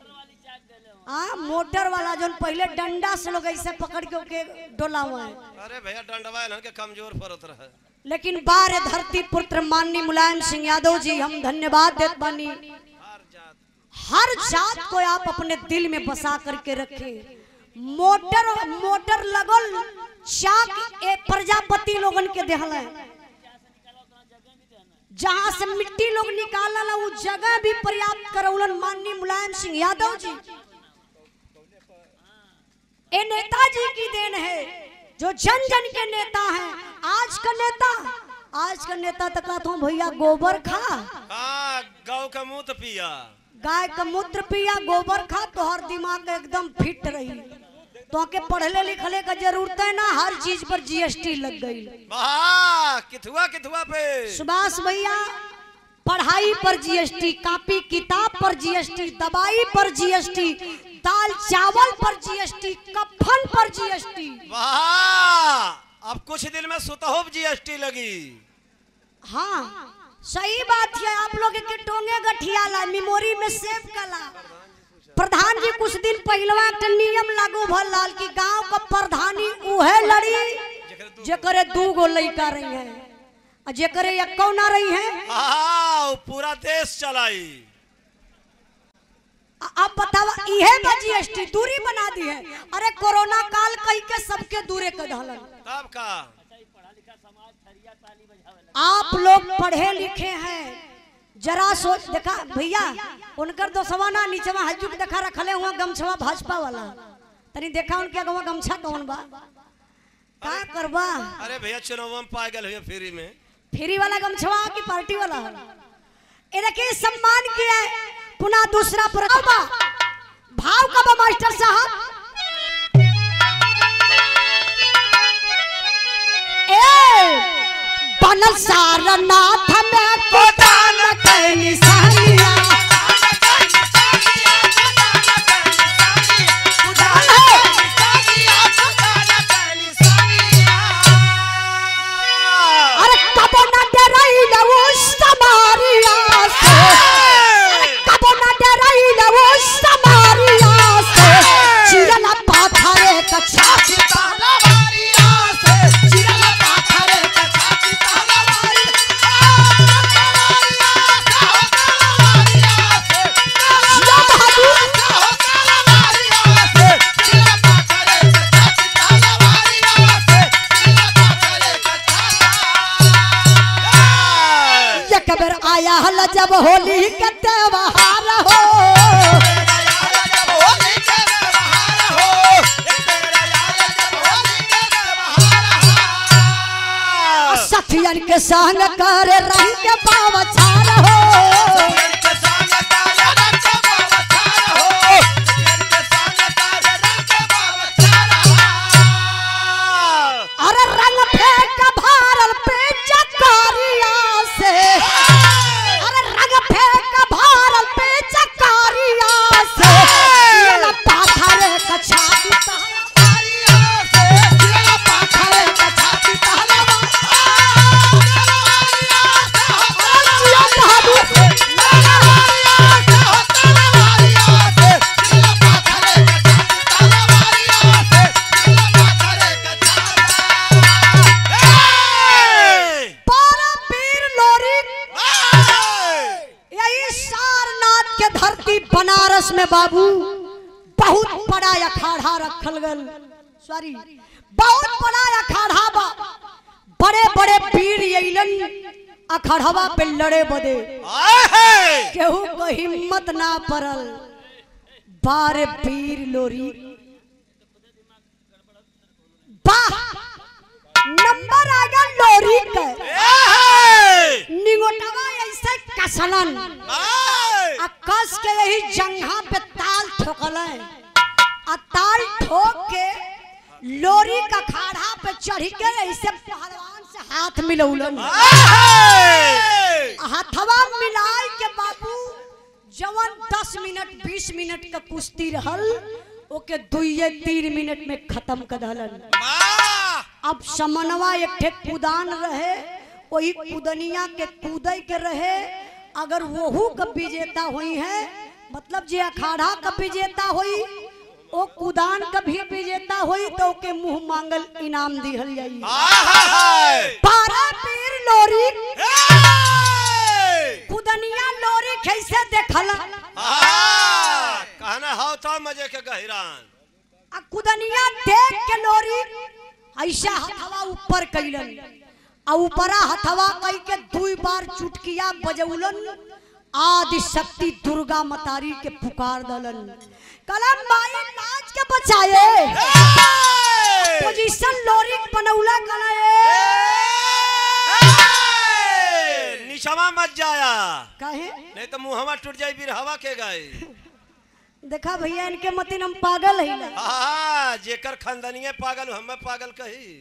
मोटर वाला जोन पहले डंडा से लोग ऐसे पकड़ के ओके डोलावा है। अरे भैया डंडवा इनन के कमजोर परत रहे, लेकिन बारे धरती पुत्र माननीय मुलायम सिंह यादव जी हम धन्यवाद देत बानी। हर जात को आप अपने दिल में बसा करके रखे। मोटर लगल चाक ए प्रजापति लोगन के देहल है, जहां से मिट्टी लोग निकालल वो जगह भी पर्याप्त करौलन माननीय मुलायम सिंह यादव जी। ये नेताजी की देन है जो जन जन के नेता हैं। आज का नेता तक कहता हूँ भैया गोबर खा, गौ का मूत्र पिया, गाय का मूत्र पिया, गोबर खा, तो हर दिमाग एकदम फिट रही। तो के पढ़ले लिखले का जरूरत है ना, हर चीज पर जीएसटी लग गई। किथुआ पे सुभाष भैया पढ़ाई पर जीएसटी, कापी किताब पर जीएसटी, दवाई पर जीएसटी, दाल चावल पर जीएसटी, कफन पर जीएसटी। वाह अब कुछ दिन में सुतहोब जीएसटी लगी। हाँ सही बात है। आप लोग के टोंगे गठियाला मेमोरी में सेव कला, प्रधान जी कुछ दिन पहलवा एक नियम लागू भल लाल की गांव का प्रधानी उहे लड़ी जेकरे 2 गो लड़का रही है और जेकरे एको ना रही है पूरा देश चलाई। अब बतावा इहे जीएसटी दूरी बना दी है। अरे कोरोना काल कई के सबके दूरे कर दहलन। तब का आप लोग पढ़े लिखे हैं जरा सोच देखा भैया उनकर तो सवाना नीचवा हजूक देखा रखले हुआ गमछवा भाजपा वाला तनी देखा उनके गवा गमछा कौन बा का करबा। अरे भैया चुनाव में पाए गए भैया फ्री वाला गमछवा की पार्टी वाला ए देखिए सम्मान किया है। पुनः दूसरा भाव का मास्टर साहब बनल सारनाथ में कोदान के निशानिया अरे कबो न डरई लवो समारिया से कबो न डरई लवो समारिया से चिरला पाथरे कछा जब होली के त्योहार हो सखियन के संग कर रंग के पावछार हो अरे रंग फेंक भारल पे चकारिया से बनारस में बाबू बहुत बड़ा अखाड़ा रखल गल सॉरी बहुत बड़ा अखाड़ा बा बड़े बड़े वीर यइलन अखाड़वा पे लड़े बदे केहू को हिम्मत ना परल बारे वीर लोरी वाह नंबर आ गया लोरी के निगोटवा ऐसे कसलन कस के यही जंघा पे ताल ठोकले आ ताल ठोक के लोरी का खाड़ा पे चढ़ के ऐसे पहलवान से हाथ मिलौलन हाथवा मिलाए के बाबू जवन 10 मिनट 20 मिनट का कुश्ती रहल ओके 2-3 मिनट में खत्म कर दहलन। अब समनवा एक ठे कूदान रहे वही कूदनिया के कूदे के रहे अगर वहू कब विजेता हुई है मतलब जे अखाड़ा कब विजेता हुई वो कूदान कभी विजेता हुई तो के मुंह मांगल इनाम दिहल जाई। 12 पीर लोरी कूदनिया लोरी कैसे देखला कहना हो तो मजे के गहिरान कूदनिया देख के लोरी ऐसा हवा ऊपर कैलन ऊपरा हथवा कई के 2 बार चुटकिया बजौलन आदि शक्ति दुर्गा मतारी के पुकार दलन कलम माई नाच के बचाए पोजीशन लोरी बनौला गले निशमा मत जाया काहे नहीं तो मुंहवा टूट जाई फिर हवा के गए। देखा भैया इनके मतिन हम पागल है ना हां जेकर खानदानिए पागल हमें पागल कही।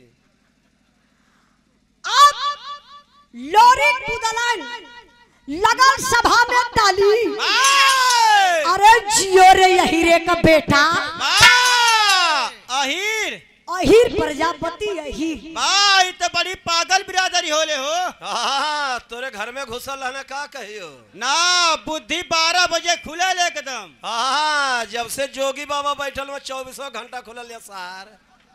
लोरी कूदलन लगल सभा में ताली अरे जियो रे यही रे का बेटा अहीर अहिर प्रजापति अहिर। भाई तो बड़ी पागल बिरादरी होले हो। हाँ तोरे घर में घुसल रहने का कहियो ना, बुद्धि 12 बजे खुले एकदम। हाँ जब से जोगी बाबा बैठल में 24 घंटा खुलल है सार।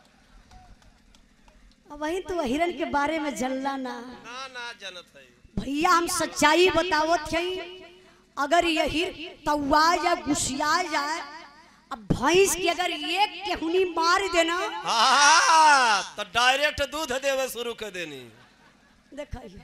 वही तो अहिरन के बारे में जनला ना जनत है भैया। हम सच्चाई बतावत है, अगर यही तवा या गुस्सिया जाए, अब भैंस की अगर एक केहुनी मार देना तो डायरेक्ट दूध देवे शुरू कर देनी। देखिए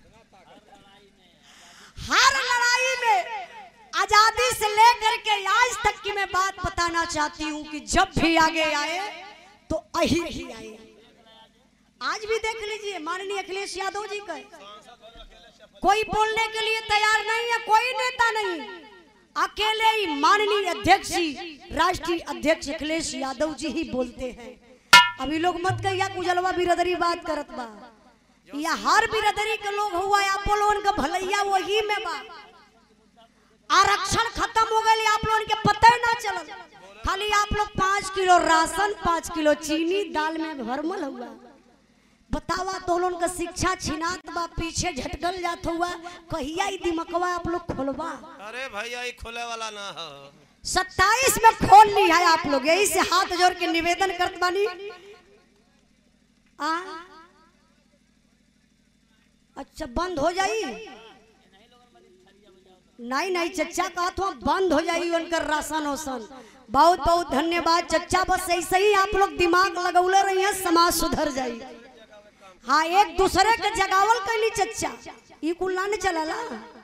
हर लड़ाई में आजादी से लेकर के आज तक की मैं बात बताना चाहती हूँ कि जब भी आगे आए तो अहिर ही आए। आज भी देख लीजिए माननीय अखिलेश यादव जी का कोई बोलने के लिए तैयार नहीं है, कोई नेता नहीं, अकेले ही माननीय अध्यक्ष राष्ट्रीय अध्यक्ष अखिलेश यादव जी ही बोलते हैं। अभी लोग मत कहिया कुजलवा बिरादरी बात करत बा, या हर बिरादरी के लोग हुआ आप लोगन का भलैया वही में बा। आरक्षण खत्म हो गए आप लोगन के पता ही ना चलल, खाली आप लोग 5 किलो राशन 5 किलो चीनी दाल में भरमल हुआ। बतावा तो लोगन का शिक्षा छिनात बा, पीछे झटकल जात हुआ, कहिया ही दिमकवा आप लोग खोलवा। अरे भैया ये खोले वाला ना हो, 27 में खोल ली है आप लोग। यही से हाथ जोड़ के निवेदन करत बानी। अच्छा बंद हो जाई? नहीं चच्चा कहा तो बंद हो जाई उनका राशन ओसन। बहुत बहुत धन्यवाद चच्चा, बस ऐसे ही आप लोग दिमाग लगौले रही है, समाज सुधर जाई। हाँ एक दूसरे के जगावल कैली चच्चा, ये कुल्ला ने चलाला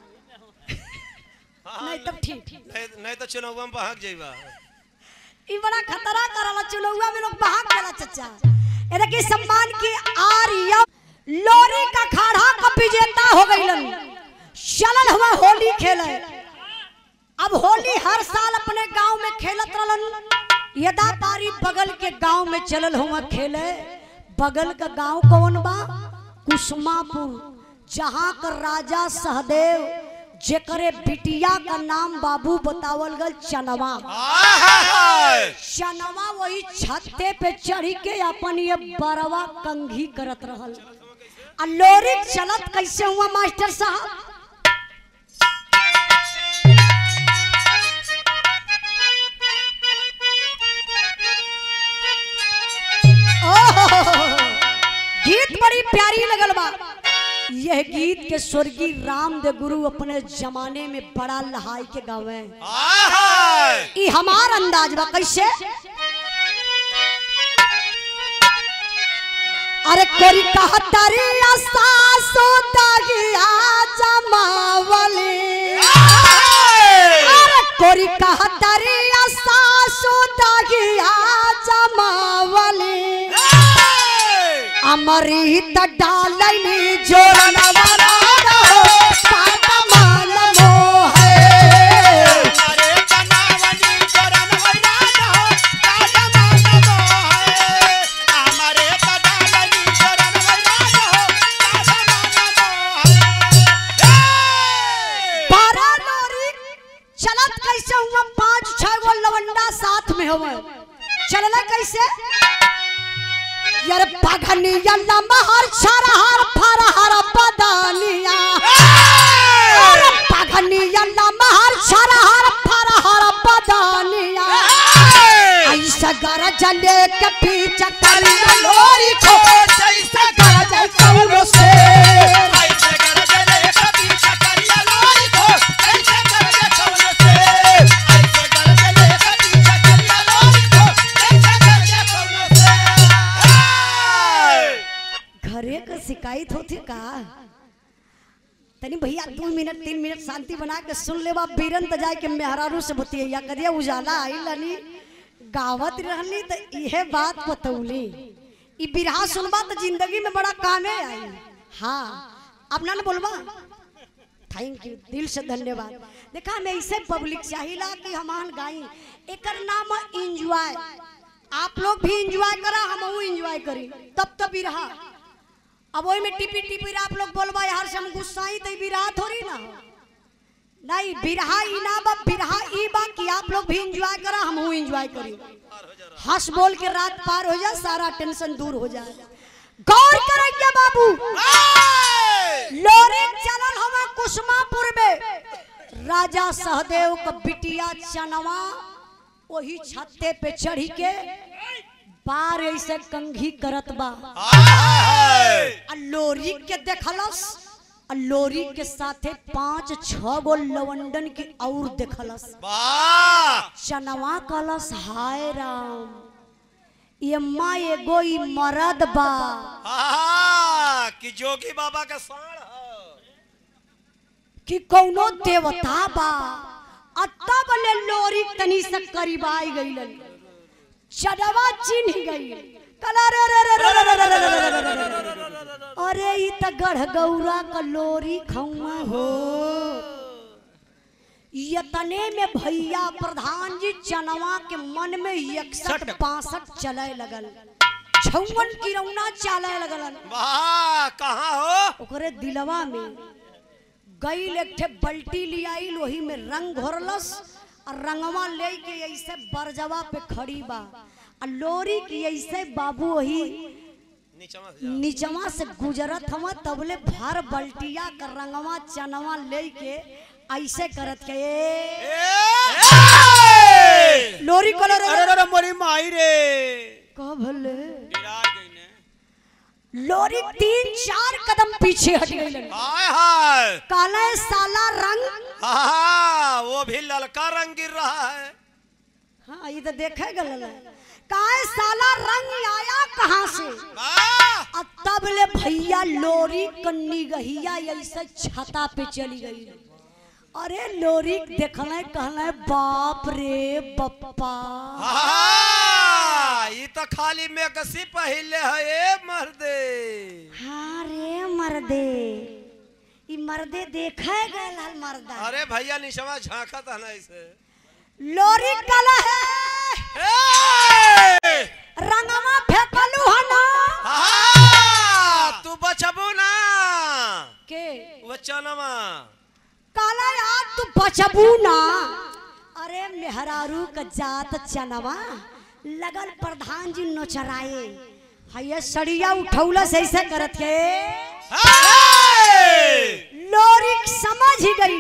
नहीं तब ठीक नहीं तो चुनाव में भाग जाइबा। ये बड़ा खतरा करला, चुनाव में लोग भाग जाला चच्चा। ये देखिए सम्मान की आर्य लोरी का खाड़ा का विजेता हो गईलन, चलल हुआ होली खेले। अब होली हर साल अपने गांव में खेलत रहलन, यदा पारी बगल के गांव में चलल हुआ खेले। बगल का गांव कौन बा? कुसुमापुर, जहां का राजा सहदेव जेकरे बिटिया का नाम बाबू बतावल गल चनवा। चनवा वही छत्ते पे चढ़ी के अपन ये बरवा कंघी करत रहल। लोरी चलत कैसे हुआ मास्टर साहब? गीत बड़ी प्यारी लगल बा। यह गीत के स्वर्गीय रामदेव गुरु अपने जमाने में बड़ा लहाई के गावे। ये हमार अंदाज बा कैसे? अरे कोरी कहतरी सासो दागिया जमावली, अरे कोरी कहतरी सासो दागिया जमावली, अमृत डालनी जोड़नवा हो पाता मान मोह चलत कैसे हुआ? 5-6 गो लवंडा साथ में हुआ, चलना कैसे? यार पगनिया लमहर छरहर फरहर बदनिया, पगनिया लमहर छरहर फरहर बदनिया, ऐसा गरज लेके पीछे करिया लोरी को, ऐसा गरज कौनो से, ऐसा गरज लेके पीछे करिया लोरी को, ऐसा गरज कौनो से, ऐसा गरज लेके पीछे करिया लोरी को, ऐसा गरज कौनो से। घरे का शिकायत होती का तनी भैया 2 मिनट 3 मिनट शांति बना के सुन ले बा। बीरन त जाए के मेहरारू से बतिया कदिया उजाला आई लनी गावत रहनी तो यह बात बतौली। ई बिरहा सुनबा तो जिंदगी में बड़ा कामे आई। हाँ अपना ने बोलबा थैंक यू, दिल से धन्यवाद। देखा मैं ऐसे पब्लिक चाहिला कि हमान गाई, एकर नाम एंजॉय। आप लोग भी एंजॉय करा, हम एंजॉय करी, तब तो बिरहा। अब वही में टिपी टिपी आप लोग बोलबा यार से हम गुस्साई तो बिरहा थोड़ी ना। नहीं बिरहा ई ना बा, बिरहा ई बा कि आप लोग भी एंजॉय करा, हम एंजॉय करी, हंस बोल के रात पार हो जाए, सारा टेंशन दूर हो जाए। गौर करेंगे बाबू, लोरी चलल हमें कुसुमापुर में, राजा सहदेव का बिटिया चनवा वही छत्ते पे चढ़ी के बार ऐसे कंघी करत बा। लोरी के देखलस, लोरी के साथे 5-6 गो लवंडन की और देखलस। चनवा कलस हाय राम, ये माँ एगो ई मरद बा कि जोगी बाबा का साण कि कौनो देवता बा। तब ले लोरी तनी से करीब आई गई, चनवा चिन्ह गई, अरे ई त गढ़गौरा का लोरी खौआ हो। यतने में भैया प्रधान जी चनवा के मन में 61-62 चले लगल, छौवन किरौना चले लगल। कहाँ हो? ओकरे दिलवा में गई एक ठे बल्टी ले आई, वही में रंग घोरलस और रंगवा ले के ऐसे बरजवा पे खड़ी बा। लोरी की ऐसे बाबू वही नीचवा से गुजरत हवा, तबले भर बल्टिया का रंगवा चनवा ले के ऐसे करत के लोरी को मोरी माई रे कब भले लोरी 3-4 कदम पीछे हट गई। काला साला रंग, वो भी ललका रंग गिर रहा है। हाँ ये तो देखा गल काहे साला रंग आया कहाँ से। तब ले भैया लोरी कन्नी गहिया ऐसे छता पे चली गई। अरे लोरी देखना कहना बाप रे बप्पा, ये तो खाली में कसी पहले है मर्दे। हाँ रे मर्दे, ये मर्दे देखा गल मर्दा। अरे भैया निशवा झांका था ना इसे। लोरी कला है रंगवा फेंकलू है ना, तू बचबू ना के वचनवा काला यार तू बचबू ना। अरे मेहरारू का जात चनवा लगल प्रधान जी नोचराए, भैया सड़िया उठौला से ऐसे करत के लोरी समझ ही गई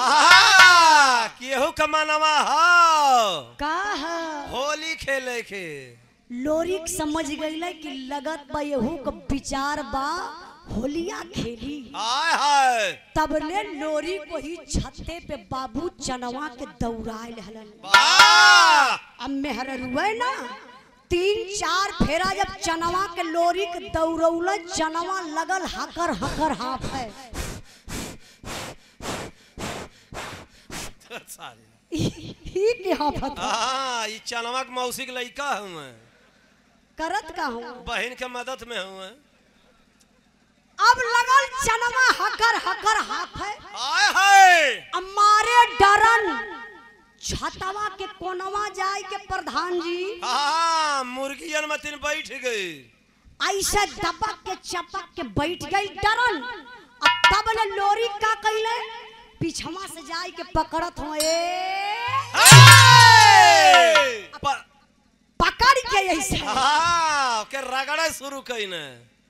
केहू कमानवा का होली खेले के। लोरी समझ गई कि लगत बा यहू का विचार बा होलिया खेली। तब ले लोरी को ही छत्ते पे बाबू चनवा के दौड़ाए हलन। अब मेहरुआ ना 3-4 फेरा जब चनवा के लोरी के दौड़ौल, चनवा लगल हकर हकर हाफ है। ये चनवा के मौसी के लड़का हूँ, करत का हूँ बहन के मदद में हूँ। अब लगल चनवा हकर हकर हाथ है, हमारे डरन छतवा के कोनवा जाए के प्रधान जी मुर्गियन मतीन बैठ गई, ऐसे दबक के चपक के बैठ गई डरन। अब तब ले लोरी का कैले पीछवा से जाए के पकड़त हो, पकड़ के ऐसे के रगड़ा शुरू कई ने।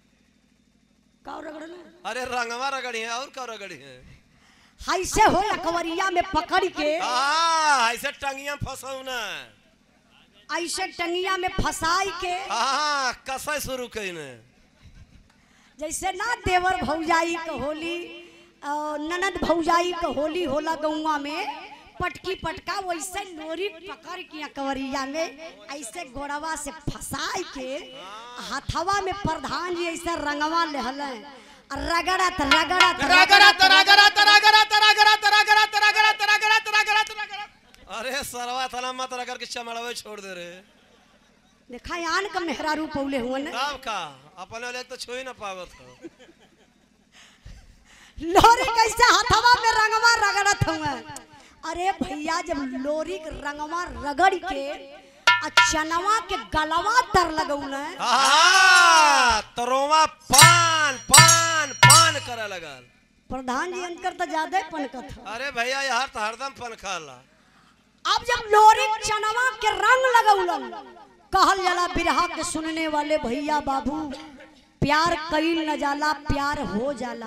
अरे रंगवा रगड़ी है और क्या रगड़ी है, ऐसे हो अकवरिया में पकड़ के ऐसे टंगिया फंसाऊ ना, ऐसे टंगिया में फंसाई के कसा शुरू कई ने। जैसे ना देवर भौजाई का होली, ननद भौजाई का होली होला गौवा में पटकी पटका, वैसे लोरी पकड़ के अकवरिया में ऐसे गोड़वा से फंसाई के हाथवा में प्रधान जी ऐसे रंगवा लेहल, रगड़त रगड़त रगड़त रगड़त रगड़त रगड़त रगड़त रगड़त रगड़त। अरे सरवा थाना मत रगड़ के चमड़वे छोड़ दे रे। देखा यान का मेहरारू पौले हुए ने का अपने ले तो छुई ना पावत हो। लोरी कैसे हाथवा में रंगवा रगड़त हुए। अरे भैया जब लोरी के रंगवा रगड़ के चनवा के गलवा तर लगौल, तरोवा पान पान पान करे लगल। प्रधान जी अंकर तो ज्यादा पनकत। अरे भैया यार तो हरदम पनकाला। अब जब लोरी चनवा के रंग लगौलन कहल जाला बिरहा के सुनने वाले भैया बाबू प्यार कईल न जाला प्यार हो जाला।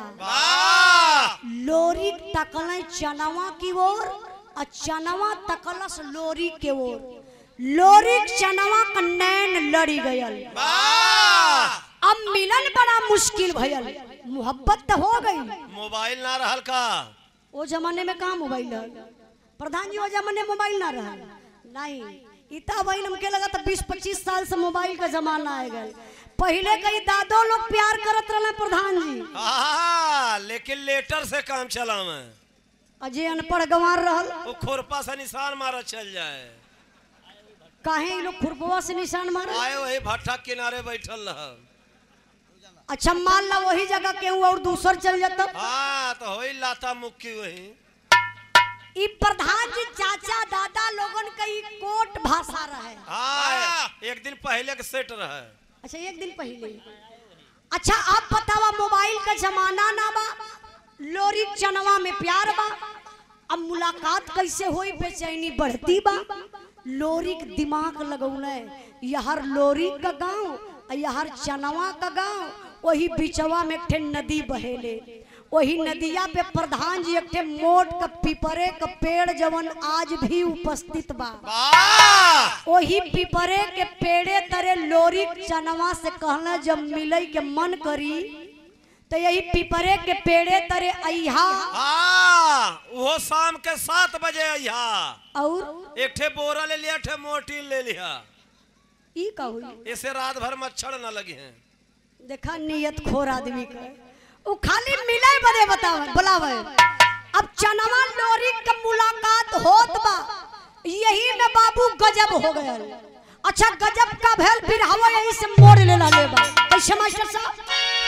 लोरी तकल चनवा की ओर और चनवा तकलस लोरी के ओर। लोरी चनवा का नैन लड़ी गयल। अब मिलन बड़ा मुश्किल भयल। मोहब्बत तो हो गई। मोबाइल ना रहल का वो जमाने में कहाँ मोबाइल रहल प्रधान जी? वो जमाने मोबाइल ना रहल नहीं। इतना मोबाइल हमके लगा था 20-25 साल से मोबाइल का जमाना आ गया। पहले कई दादो लोग प्यार करत रहे प्रधान जी। लेकिन लेटर से काम चला मैं। अजय अनपढ़ गंवार रहल वो खुरपा से निशान मारा चल जाए। काहे लोग खुरपवा से निशान मारे? आए वही भट्ठा किनारे बैठल रह। अच्छा मान ला वही जगह के और दूसर चल जाता। हाँ तो वही लाता मुक्की वही। ई प्रधान जी चाचा दादा लोगन का ई कोट भाषा रहे। हाँ एक दिन पहले के सेट रहे। अच्छा एक दिन पहले। अच्छा आप बतावा मोबाइल का जमाना ना बा लोरी चनवा में प्यार बा। अब मुलाकात कैसे होई बेचैनी बढ़ती बा। लोरी के दिमाग लगौले यहर लोरी का गांव यहर चनवा का गांव वही बिचवा में एक नदी बहेले। वही नदिया पे प्रधान जी एक मोट का पिपरे का पेड़ जवन आज भी उपस्थित बा। वही पिपरे के पेड़े तरे लोरी चनवा से कहना जब मिले के मन करी तो यही पिपरे के पेड़े तरे अइहा। वो शाम के 7 बजे अइहा। और एक ठे बोरा ले लिया ठे मोटी ले लिया। ई का हुई इसे रात भर मच्छर न लगे हैं। देखा नियत खोर आदमी का वो खाली मिले बदे बतावे बुलावे। अब चनवा लोरी का मुलाकात होत बा यही में बाबू गजब हो गया। अच्छा गजब का भेल फिर हवा यही से मोड़ लेला लेबा कैसे मास्टर साहब?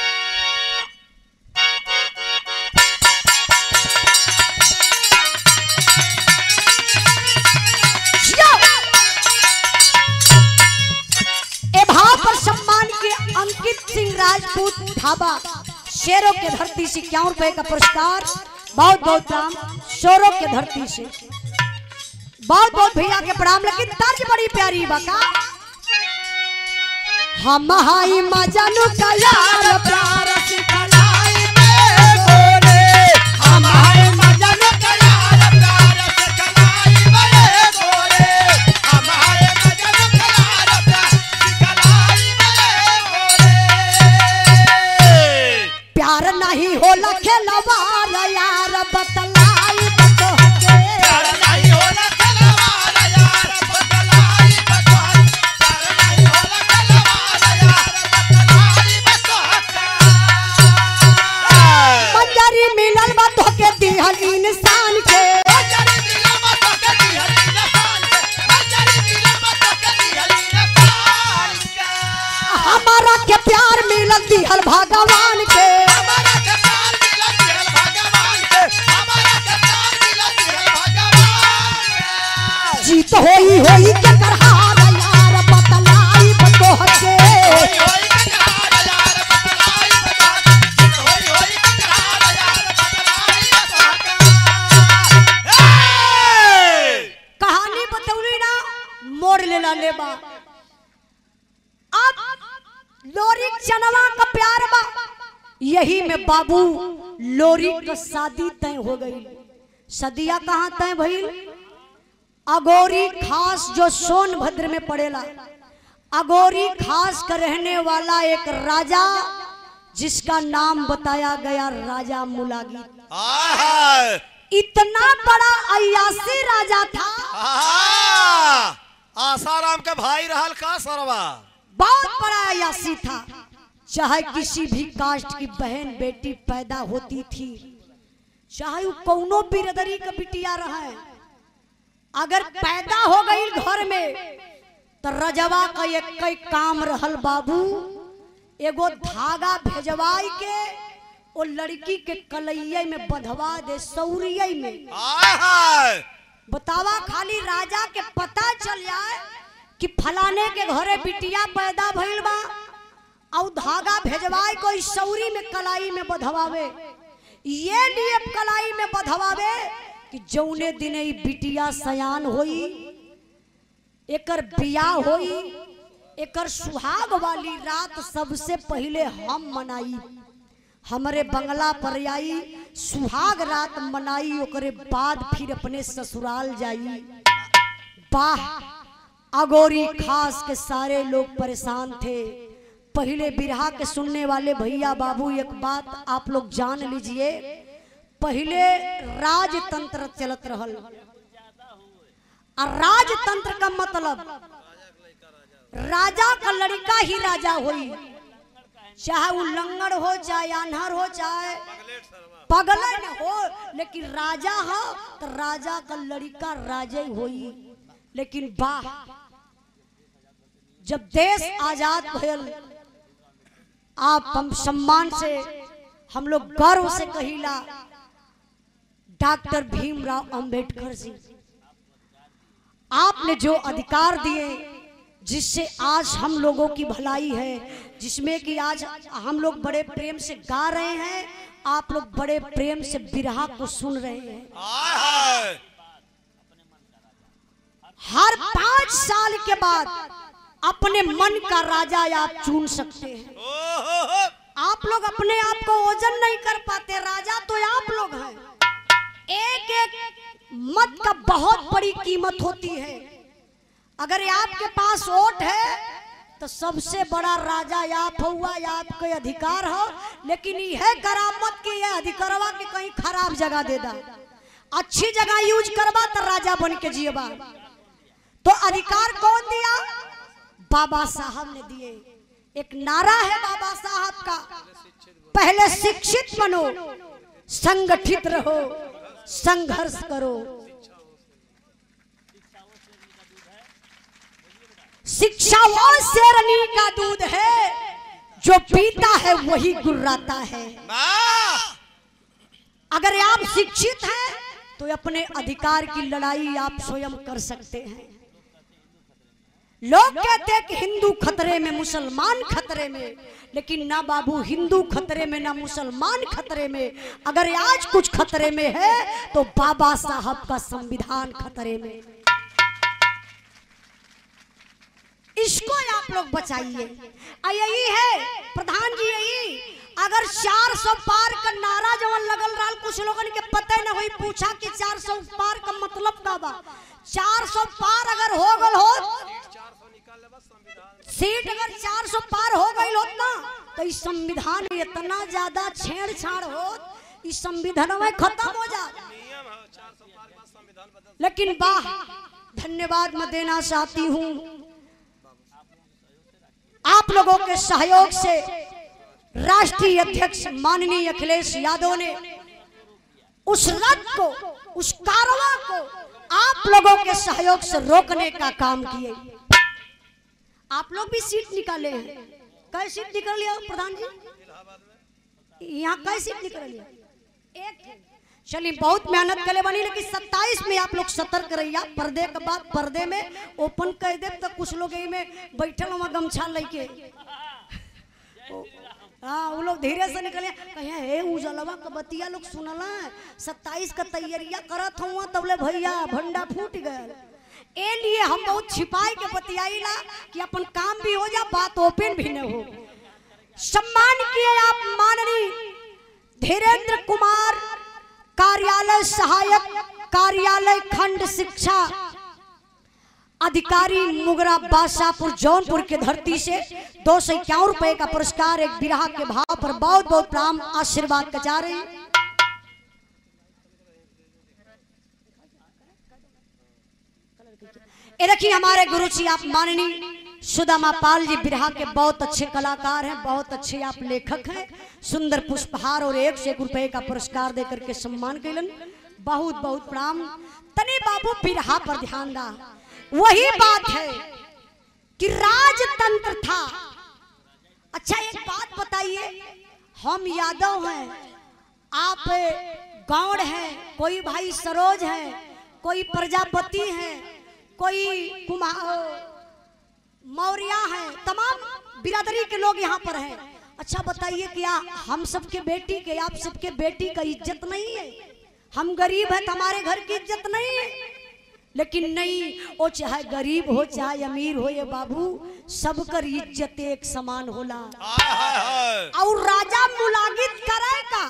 ए भाव पर सम्मान के अंकित सिंह राजपूत ढाबा शेरों के धरती से 51 रुपए का पुरस्कार। बहुत बहुत प्रणाम शेरों के धरती से। बहुत बहुत भैया के प्रणाम। लेकिन तर्ज बड़ी प्यारी बका। हम हाई मजनू का यार प्यार से खलाई में गोरे। हम हाई मजनू का यार प्यार से खलाई में गोरे। हम हाई मजनू का यार प्यार से खलाई में गोरे। प्यार नहीं होला खेलवार यार बतलाई बतो के। प्यार नहीं होला खेलवार यार बतलाई बतो। प्यार नहीं होला खेलवार यार बतलाई बतो के। मंजरी मिलल बा तो के दिहल इंसान के। मंजरी मिलल बा तो के दिहल इंसान के। मंजरी मिलल बा तो के दिहल इंसान के। हमारा के प्यार मिलल दिहल भगवान के। जीत होई होई के करहार यार बतलाई बतो के। कहानी बतौली ना मोड़ लेला लेबा। अब लोरी चनवा का प्यार बा यही में बाबू लोरी का शादी तय हो गई। सदिया कहाँ तय भइल? अगोरी खास जो सोनभद्र में पड़ेला। अगोरी खास का रहने वाला एक राजा जिसका नाम बताया गया राजा मुलागी। इतना बड़ा अय्यासी राजा था। आसाराम के भाई रहल का सरवा। बहुत बड़ा अय्यासी था। चाहे किसी भी कास्ट की बहन बेटी पैदा होती थी चाहे वो कौनो बिरदरी का बिटिया रहे अगर पैदा हो गई घर में तो रजवा का एक काम रहल बाबू एगो धागा भेजवाई के वो लड़की के कलैया में बंधवा दे सौरिया में। बतावा खाली राजा के पता चल जाए कि फलाने के घरे बिटिया पैदा भइल बा और धागा भेजवाई कोई सौरी में कलाई में बंधवावे। ये लिए कलाई में बधवावे कि जौने दिन ई बिटिया सयान होई, एकर बियाह होई, एकर सुहाग वाली रात सबसे पहले हम मनाई, हमारे बंगला पर आई, सुहाग रात मनाई, ओकरे बाद फिर अपने ससुराल जाई। वाह, अगोरी खास के सारे लोग परेशान थे। पहले बिरहा के सुनने वाले भैया बाबू एक बात आप लोग जान लीजिए, पहले राजतंत्र चलत रहल। और राजतंत्र का मतलब राजा का लड़का ही राजा होई, चाहे वो लंगड़ हो, चाहे अनहर हो, चाहे पगलन हो, लेकिन राजा हो तो राजा का लड़का राजा ही होई। लेकिन वाह, जब देश आजाद भयल, आप हम सम्मान से हम लोग गर्व से कहिला, डॉक्टर भीमराव अंबेडकर जी, आपने जो अधिकार दिए जिससे आज हम लोगों की भलाई है, जिसमें कि आज हम लोग बड़े प्रेम से गा रहे हैं, आप लोग बड़े प्रेम से बिरहा को सुन रहे हैं। हर 5 साल के बाद अपने मन का राजा आप चुन सकते हैं। आप लोग अपने आप को ओजन नहीं कर पाते, राजा तो आप लोग हैं। एक एक मत का बहुत बड़ी कीमत होती है। अगर आपके पास वोट है तो सबसे बड़ा राजा आप हुआ, आपके अधिकार हो। लेकिन यह करामत की यह अधिकारवा के कहीं खराब जगह दे दा, अच्छी जगह यूज करवा तो राजा बन के जिएबा। तो अधिकार कौन दिया? बाबा साहब ने दिए। एक नारा है बाबा साहब का, पहले शिक्षित बनो, संगठित रहो, संघर्ष करो। शिक्षा वो शेरनी का दूध है, जो पीता है वही गुर्राता है। अगर आप शिक्षित हैं तो अपने अधिकार की लड़ाई आप स्वयं कर सकते हैं। लोग कहते हैं कि हिंदू खतरे में, मुसलमान खतरे में, लेकिन ना बाबू, हिंदू खतरे में ना मुसलमान खतरे में। अगर आज कुछ खतरे में है तो बाबा साहब का संविधान खतरे में। इसको आप लोग बचाइए। यही है प्रधान जी, यही अगर 400 पार का नारा जवन लगल रहा, कुछ लोगन के पता न हुई, पूछा कि 400 पार का मतलब का बा। 400 पार अगर हो गल हो, सीट अगर 400 पार हो गई होत ना, तो इस संविधान में इतना ज्यादा छेड़छाड़ हो, इस संविधान में खत्म हो जा। लेकिन वाह, धन्यवाद मैं देना चाहती हूँ आप लोगों के सहयोग से। राष्ट्रीय अध्यक्ष माननीय अखिलेश यादव ने उस रथ को, उस कारवां को आप लोगों के सहयोग से रोकने का काम किए। आप लोग भी सीट निकाले हैं। कई सीट निकल लिया प्रधान जी? यहाँ कई सीट निकल लिया? एक। चलिए, बहुत मेहनत करे बनी, लेकिन 27 में आप लोग सतर्क रहिए। पर्दे के बाद पर्दे में ओपन कर दे तो कुछ लोग यही में बैठल वहाँ गमछा लेके, हाँ, वो लोग धीरे से निकले। कहीं हे उजलवा का बतिया लोग सुनला 27 का तैयारियां करत हुआ, तब ले भैया भंडा फूट गया। ए लिए हम बहुत छिपाई के बतियाईला कि अपन काम भी हो जा, बात ओपन भी न हो। सम्मान किए आप माननीय धीरेन्द्र कुमार, कार्यालय सहायक, कार्यालय खंड शिक्षा अधिकारी, मुगरा बादशाहपुर जौनपुर के धरती से 251 रुपए का पुरस्कार एक बिरहा के भाव पर बहुत बहुत प्राम आशीर्वाद का जा रहे हैं। ये देखिए हमारे गुरु जी आप माननीय सुदामा पाल जी बिरहा के बहुत अच्छे कलाकार हैं, बहुत अच्छे आप लेखक हैं। सुंदर पुष्पहार और 1 से 1 रुपए का पुरस्कार देकर के सम्मान कैलन। बहुत बहुत प्रणाम। तने बाबू बिरहा पर ध्यान दा। वही बात है कि राजतंत्र था। अच्छा एक बात बताइए, हम यादव हैं, आप गौड़ हैं, कोई भाई सरोज हैं, कोई प्रजापति हैं, कोई कुमार मौर्य हैं, तमाम बिरादरी के लोग यहाँ पर हैं। अच्छा बताइए क्या हम सबके बेटी के आप सबके बेटी का इज्जत नहीं है? हम गरीब हैं, हमारे घर की इज्जत नहीं है। लेकिन नहीं, वो चाहे गरीब हो चाहे अमीर हो, ये बाबू सबकर इज्जत एक समान होला। और राजा मुलागित करेगा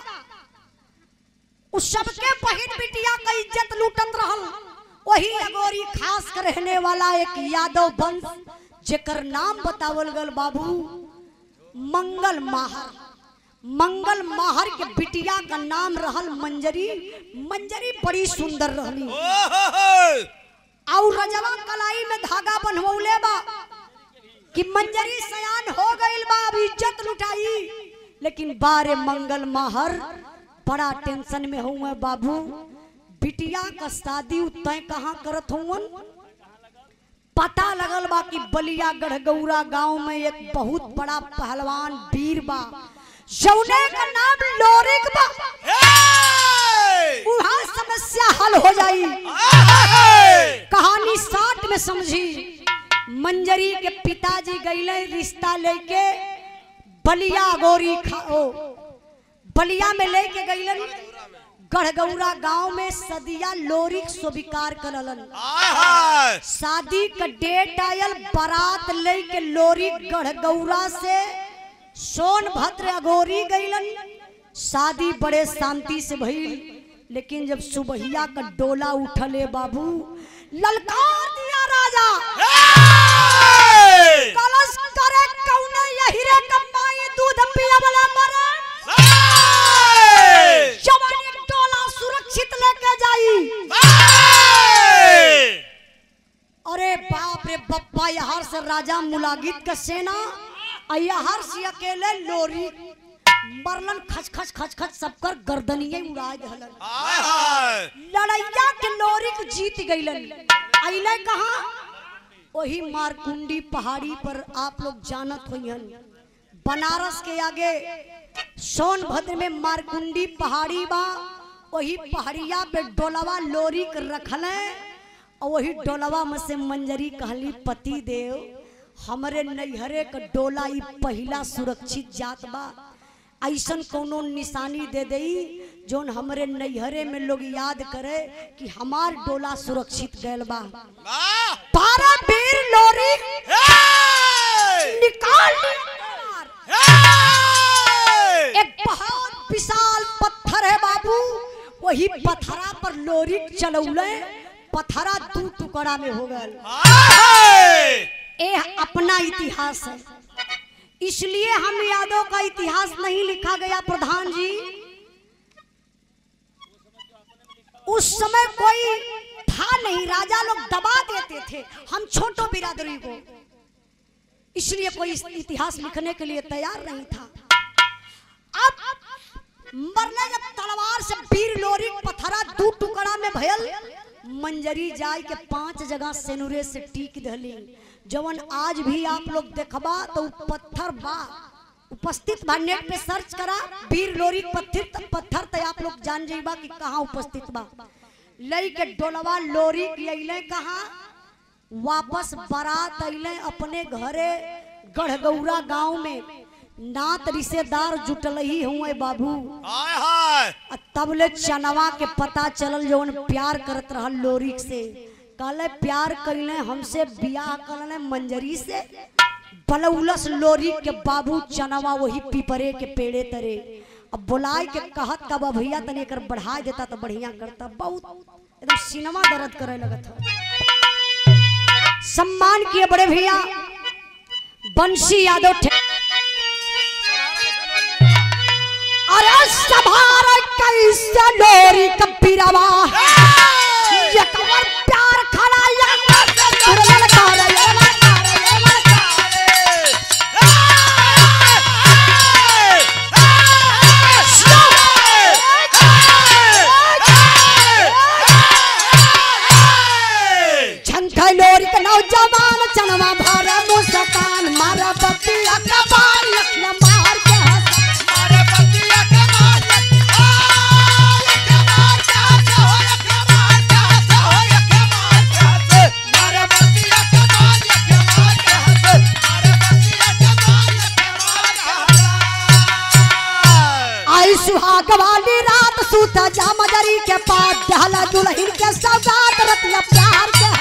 उस सबके बहन बिटिया का इज्जत लूटत रहल। वही अगोरी खास कर रहने वाला एक यादव वंश जेकर नाम बतावल गल बाबू मंगल माहर। मंगल माहर के बिटिया का नाम रहल मंजरी। मंजरी बड़ी सुंदर रहली और रजवा कलाई में धागा बनवले बा कि मंजरी सयान हो गइल बा, अब इज्जत लुटाई। लेकिन बारे मंगल माहर बड़ा टेंशन में हुए बाबू। बिटिया का शादी तय कहाँ करत हुवन? पता लगल बा कि बलिया गढ़गौरा गांव में एक बहुत बड़ा पहलवान वीर बा, जौने का नाम लोरिक बा। वहां समस्या हल हो जाई। कहानी 60 में समझी। मंजरी के पिताजी गईले रिश्ता लेके बलिया गोरी बलिया में लेके गईलन। गढ़गौरा गांव में सदिया लोरिक स्वीकार करलन। शादी का डेट आयल, बारात लेके लोरिक गढ़गौरा से सोनभद्र अगोरी गईलन। शादी बड़े शांति से भइल। लेकिन जब सुबहिया का डोला उठले बाबू, ललकार दिया राजा कलश करे कौने यही रे कमाई दूध पिया वाला मरे। जवानी डोला सुरक्षित लेके जाई। अरे बाप रे बप्पा, यहाँ से राजा मुलागित का सेना यहाँ से अकेले लोरी मरलन। खच खच खच खच सबकर गर्दनिये उड़ा दहलन। लड़ैया के लोरी को जीत गईलन। अइले कहाँ? वही मारकुंडी पहाड़ी पर आप लोग जानत होइहन। बनारस के आगे सोनभद्र में मारकुंडी पहाड़ी बा। वही पहाड़िया पे डोलवा लोरी के रखले और वही डोलवा में से मंजरी कहली पति देव हमरे नैहरे का डोला ई पहला सुरक्षित जात बा। ऐसन कोनो निशानी दे दई जोन हमरे नैहरे में लोग याद करे कि हमार डोला सुरक्षित गयल बा। 12 वीर लोरी निकाल एक बहुत विशाल पत्थर है बाबू। वही पत्थरा पर लोरी चलौले, पत्थरा 2 टुकड़ा में हो गए। ये अपना इतिहास है, इसलिए हम यादों का इतिहास नहीं लिखा गया। प्रधान जी, उस समय कोई था नहीं, राजा लोग दबा देते थे हम छोटो बिरादरी को, इसलिए कोई इतिहास लिखने के लिए तैयार नहीं था। अब मरने जब तलवार से वीर लोरी पत्थरा 2 टुकड़ा में भयल, मंजरी जाय के 5 जगह सेनुरे से टीक दहली। जवन आज भी आप लोग देखबा तो पत्थर बा उपस्थित बा। नेट पे सर्च करा वीर लोरी पत्थर तो आप लोग जान जाइबा कि कहाँ उपस्थित बा। लई के डोलवा लोरी अइले कहाँ? वापस बारात अइले अपने घरे गढ़गौरा गांव में। नात रिश्तेदार जुटल ही हुए बाबू। तब ले चनवा के पता चलल जवन प्यार करत रहल लोरी से। कहले प्यार कइले हमसे, बियाह करले मंजरी से। बलौलस लोरी के बाबू चनवा वही पीपरे के पेड़े तरे। अब बुलाए के कहत का भैया तने कर बढ़ा देता तो बढ़िया करता। बहुत एकदम सिनेमा दर्द करे लगत है। सम्मान किए बड़े भैया बंशी यादव। अरे सभार कैसे लोरी कपीरवा ये कवर प्यार खड़ा ये झंखा लोरी का नौजवान चनवा भरा मुस्कान मारा बतिया कबार लखना मार के सुहाग वाली रात सूता जा मजरी के पास डहला दुल्हन के सौगात रतिया प्यार के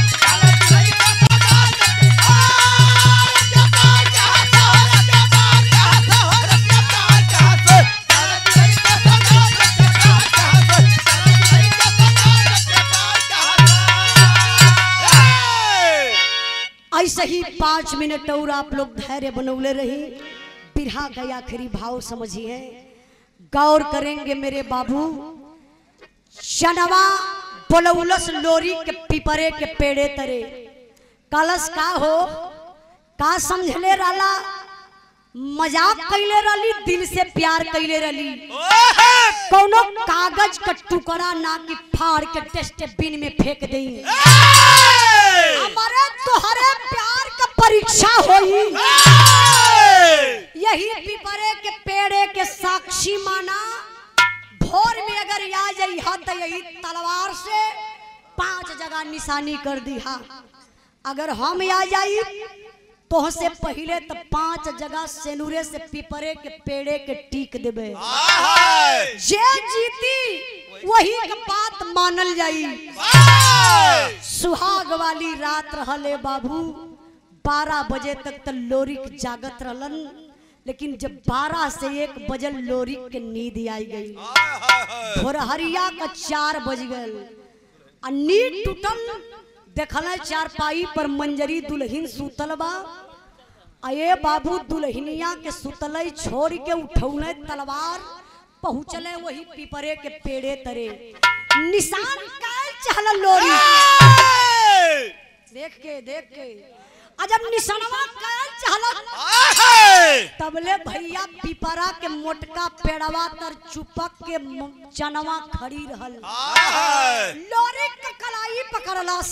ऐसे ही 5 मिनट और आप लोग धैर्य बनौले रही। बिरहा का आखिरी भाव समझिए, गौर करेंगे मेरे बाबू। चनवा बोलौलस लोरी के पिपरे के पेड़े तरे कलश का हो का समझले राला, मजाक कैले रली, दिल से प्यार कैले रली। कोनो कागज का टुकड़ा ना कि फाड़ के डस्टबिन में फेंक देई। हमारे तुहरे प्यार का परीक्षा होई। यही पिपरे के पेड़े के साक्षी माना। भोर में अगर आ जाई हा तो यही तलवार से 5 जगह निशानी कर दी हा। अगर हम आ जाई तो से पहले तो 5 जगह सेनुरे से पिपरे के पेड़े के टीक देबे। जे जीती वही के बात मानल जाई। सुहाग वाली रात रहले बाबू। 12 बजे तक तो लोरिक जागत रहलन, लेकिन जब 12 से 1 बजल लोरिक के नींद आई गई। भोरहरिया का 4 बज गए। नींद टूटल, देखल चारपाई पर मंजरी दुल्हन सुतल बा। अये बाबू दुल्हनिया के सुतल छोड़ के उठौले तलवार, पहुँचले वही पिपरे के पेड़े तरे। निशान काल चहल लोरी देख के जब निशानवा काल चहल तबले भैया पिपरा के मोटका पेड़वा तर चुपक के चनवा खड़ी रहल। लोरी के कलाई पकड़लस।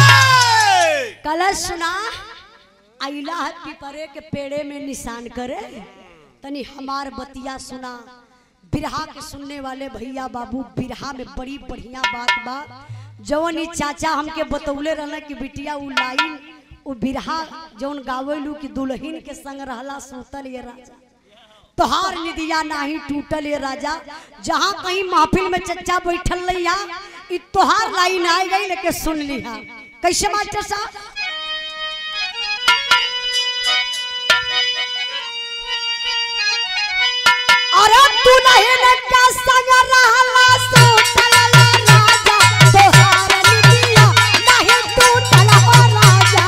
कलश सुना आइला है पिपरे के पेड़े में निशान करे, तनी हमार बतिया सुना। बिरहा के सुनने वाले भैया बाबू, बिरहा में बड़ी बढ़िया बात बा। जवन चाचा हमके बतौले रहना कि बिटिया उ लाइन उ बिरहा जौन गावेलू कि दुल्हन के संग रहला सुतल ये राजा, तोहार निदिया नाही टूटल ये राजा। जहाँ कहीं महफिल में चच्चा बैठल रहिया इ तोहार लाइन आ गई, लेके सुन लिहा। कैसे मास्टर साहब? अरे दुल्हन का संग रहला सुतल राजा, तोहार निदिया नाही टूटल हो राजा।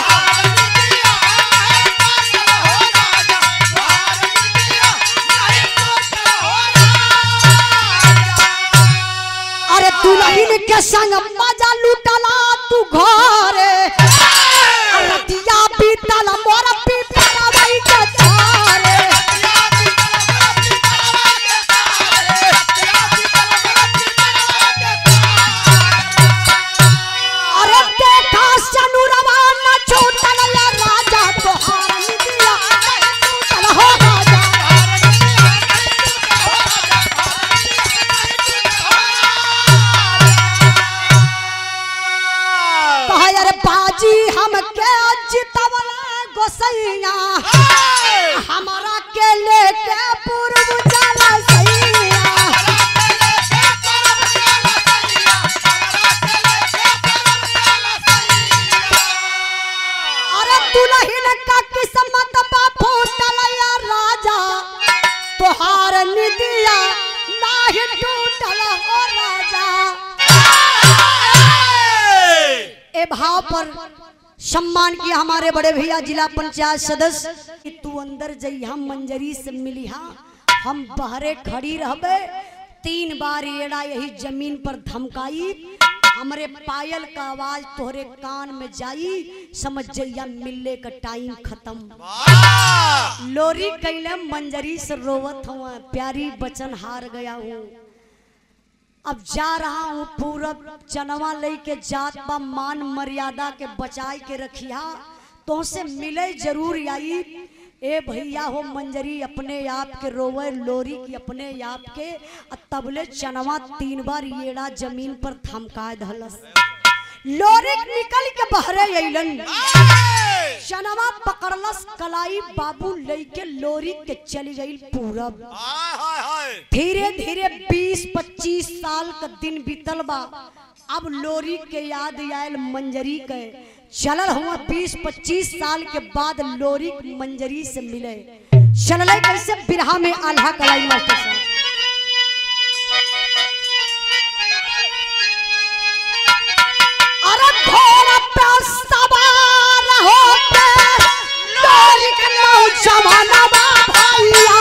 अरे दुल्हन के संग मजा लूटला तू घरे, रतिया बीतल मोर पिपरवई के तारे। अरे देखा सनुरवा न छूटल राजा, तोहार निदिया टूटल हो राजा। अरे बाजी हमके जितवल गोसैया, हमारा के लेके पूर्व चला सैया। अरे दुल्हन का किस्मत बा फूटल या राजा, तोहार निदिया नाही टूटल हो राजा। ए भाव पर सम्मान किया हमारे बड़े भैया जिला पंचायत सदस्य कि तू अंदर जइहा, मंजरी से मिलिहा, हम बहरे खड़ी रहबे। 3 बार एड़ा यही जमीन पर धमकाई, हमरे पायल का आवाज तोहरे कान में जाई, समझ जइया मिलने का टाइम खत्म। लोरी कैले मंजरी से रोवत हुआ, प्यारी बचन हार गया हूँ, अब जा रहा हूँ पूरब। चनवा ले के जात बा, मान मर्यादा के बचाई के रखिया, तो से मिले जरूर आई। ए भैया हो मंजरी अपने आप के रोवे, लोरी की अपने आप के। तबले चनवा 3 बार येड़ा जमीन पर थमका धलस। लोरी निकल के बहरे अइलन, चनवा पकड़लस कलाई, बाबू लेके लोरी के चली गई पूरब। धीरे धीरे 20-25 साल का दिन बीतल बा। अब लोरी के याद आयल मंजरी के, चलल हुआ 20-25 साल के बाद लोरी मंजरी से मिले। चलल कैसे बिरहा में आल्हा कलाई मास्टर साहब। अरे घोड़ा पे सवार होके लोरी के नौजवाना बा भैया,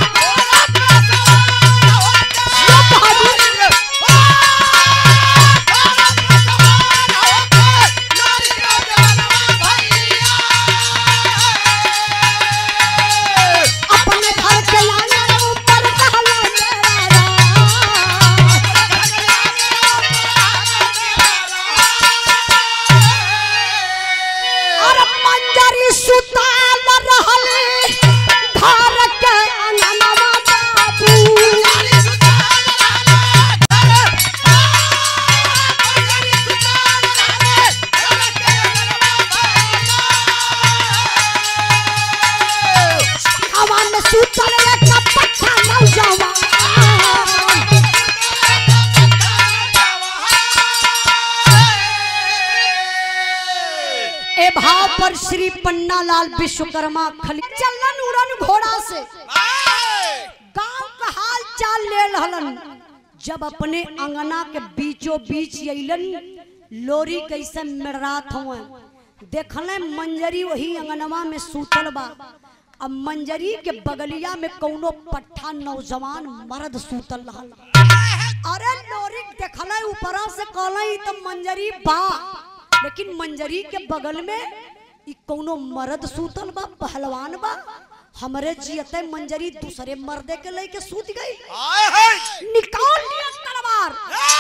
भाव पर श्री पन्ना लाल विश्वकर्मा खली चलन उड़न घोड़ा से गांव का हाल चाल ले रहलन। जब अपने अंगना के बीचों बीच अइलन, लोरी कैसे मेरात हुआ देखले मंजरी वही अंगनवा में सूतल बा। अब मंजरी के बगलिया में कौनो पट्ठा नौजवान मर्द सूतल रहल। अरे लोरी देखले ऊपरा से कहले तो मंजरी बा, लेकिन मंजरी के बगल में ई कौनो मर्द सूतल बा, पहलवान बा। हमरे जियते मंजरी दूसरे मर्दे के लेके सूत गई। निकाल लिया तलवार,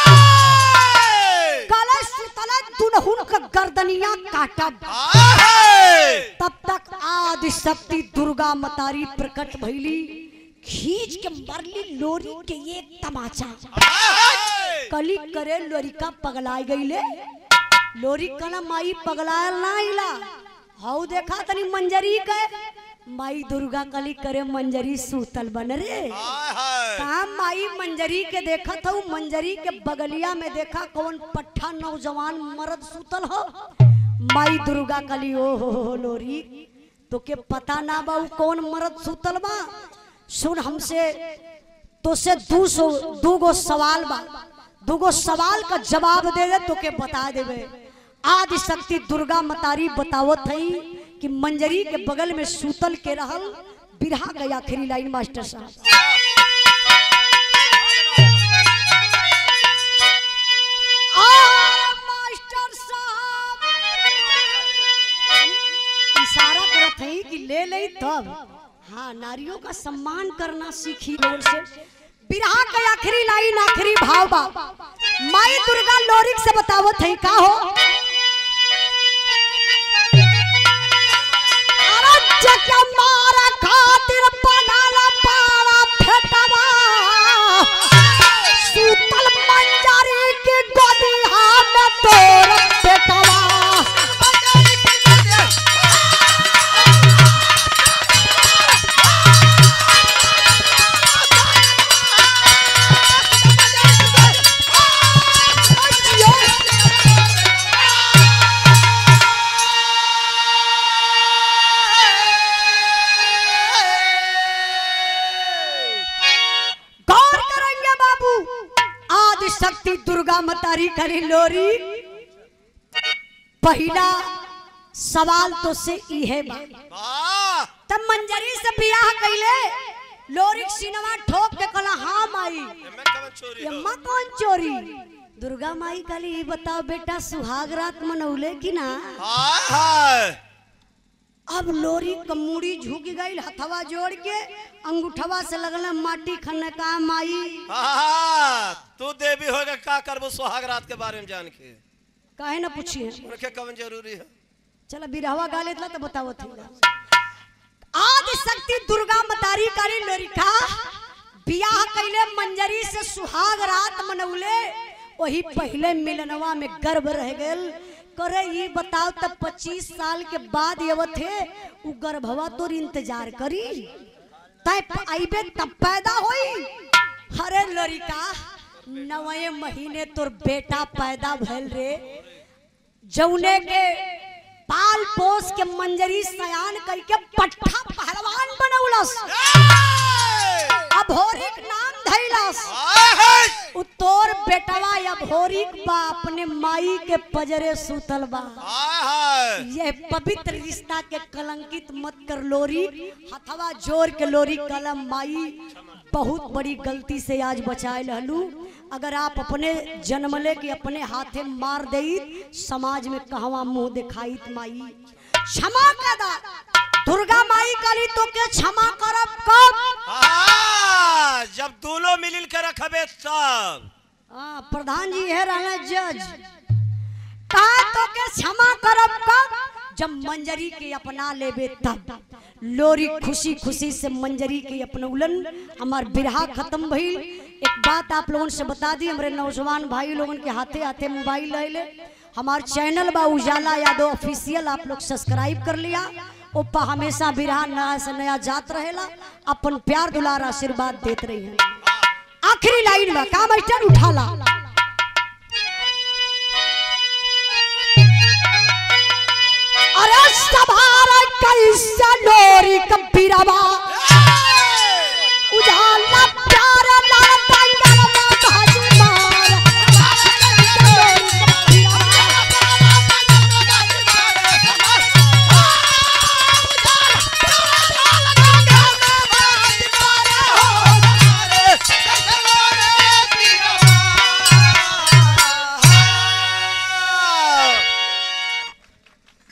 गले सूतले दुनहुन का गर्दनिया काटा। तब तक आदि शक्ति दुर्गा मतारी प्रकट भइली, खींच के मरली लोरी के एक तमाचा। कली करे लोरिका पगलाई गईले। लोरी कना माई पगलायल ना इला, हाउ देखा तनी मंजरी के माई दुर्गा कली करे मंजरी सूतल बन रे। कहा माई मंजरी के देखा था, मंजरी के बगलिया में देखा कौन पट्ठा नौजवान मर्द सूतल हो। माई दुर्गा कली ओ हो लोरी तो के पता ना बा कौन मर्द सूतल बा। सुन हमसे तो से 200 सवाल बा, 2 सवाल का जवाब दे दे तो के बता देवे। आदि शक्ति दुर्गा मतारी बतावत हई कि मंजरी के बगल में सूतल के रहल। बिरहा गया आखिरी लाइन मास्टर साहब। मास्टर साहब इशारा करत हई कि ले ले तब। हाँ, नारियों का सम्मान करना सीखी लोर से। बिरहा का आखिरी लाइन आखिरी भाव बा। माई दुर्गा लोरिक से बतावत है का हो, अरे मारा खातिर बनाला पारा फेटवा, सूतल मंजरी के गोदिया में तोर पेटवा। शक्ति दुर्गा मतारी करी लोरी। पहला सवाल तो से इहे बा, तब मंजरी से बियाह कैले लोरी सिनेमा ठोक के कहला हाँ माई यम्मा कौन चोरी। दुर्गा माई कली बताओ बेटा सुहाग रात मनौले की ना। अब लोरी कमूड़ी झुक गई, हथवा जोड़ के अंगूठवा से लगल माटी खने का माई। तू देवी होगा का करबो सुहाग रात के बारे में जान के काहे ना पूछिए, उनके कवन जरूरी है। चलो बिरहवा गा लेतला तो बताओ थी। आदि शक्ति दुर्गा मतारी करी लोरिका बियाह कैले मंजरी से सुहाग रात मनौले। वही पहले मिलनवा में गर्भ रह गल। करे ये बताओ तब 25 साल के बाद ये थे उ गर्भवा तोर इंतजार करी तय आईबे तब पैदा होई। अरे लोरिका 9वें महीने तोर बेटा पैदा भइल रे, जौने के पाल पोस के मंजरी सयान करके पट्ठा पहलवान बनौलस, अभोरिक नाम धैलस। तोर बेटवा अभोरिक बा अपने माई के पजरे सुतल बा। ये पवित्र रिश्ता के कलंकित मत कर लोरी, हथवा जोर के लोरी कलम माई बहुत बड़ी गलती से आज बचाए लहलू। अगर आप अपने जन्मले के अपने हाथे मार दई समाज में कहवा मुंह दिखाई माई। क्षमा कर दा दुर्गा माई काली तो के क्षमा करब कब? जब दोनों मिल के रखबे तब। प्रधान जी है रहना जज कहा तो के क्षमा करब कब? जब मंजरी के अपना लेबे तब। लोरी खुशी खुशी से मंजरी के अपनौलन, हमार बिरहा खत्म भइल। एक बात आप लोगों से बता दी, हमारे नौजवान भाई लोगों के हाथे हाथे मोबाइल ले, हमार चैनल बा उजाला यादव ऑफिशियल, आप लोग सब्सक्राइब कर लिया। ऊपर हमेशा बिरहा नया से नया जात रहेला, अपन प्यार दुलार आशीर्वाद देते रही है। आखिरी लाइन में का मास्टर उठाला, अरे सभारा कैसा लोरी कबीरवा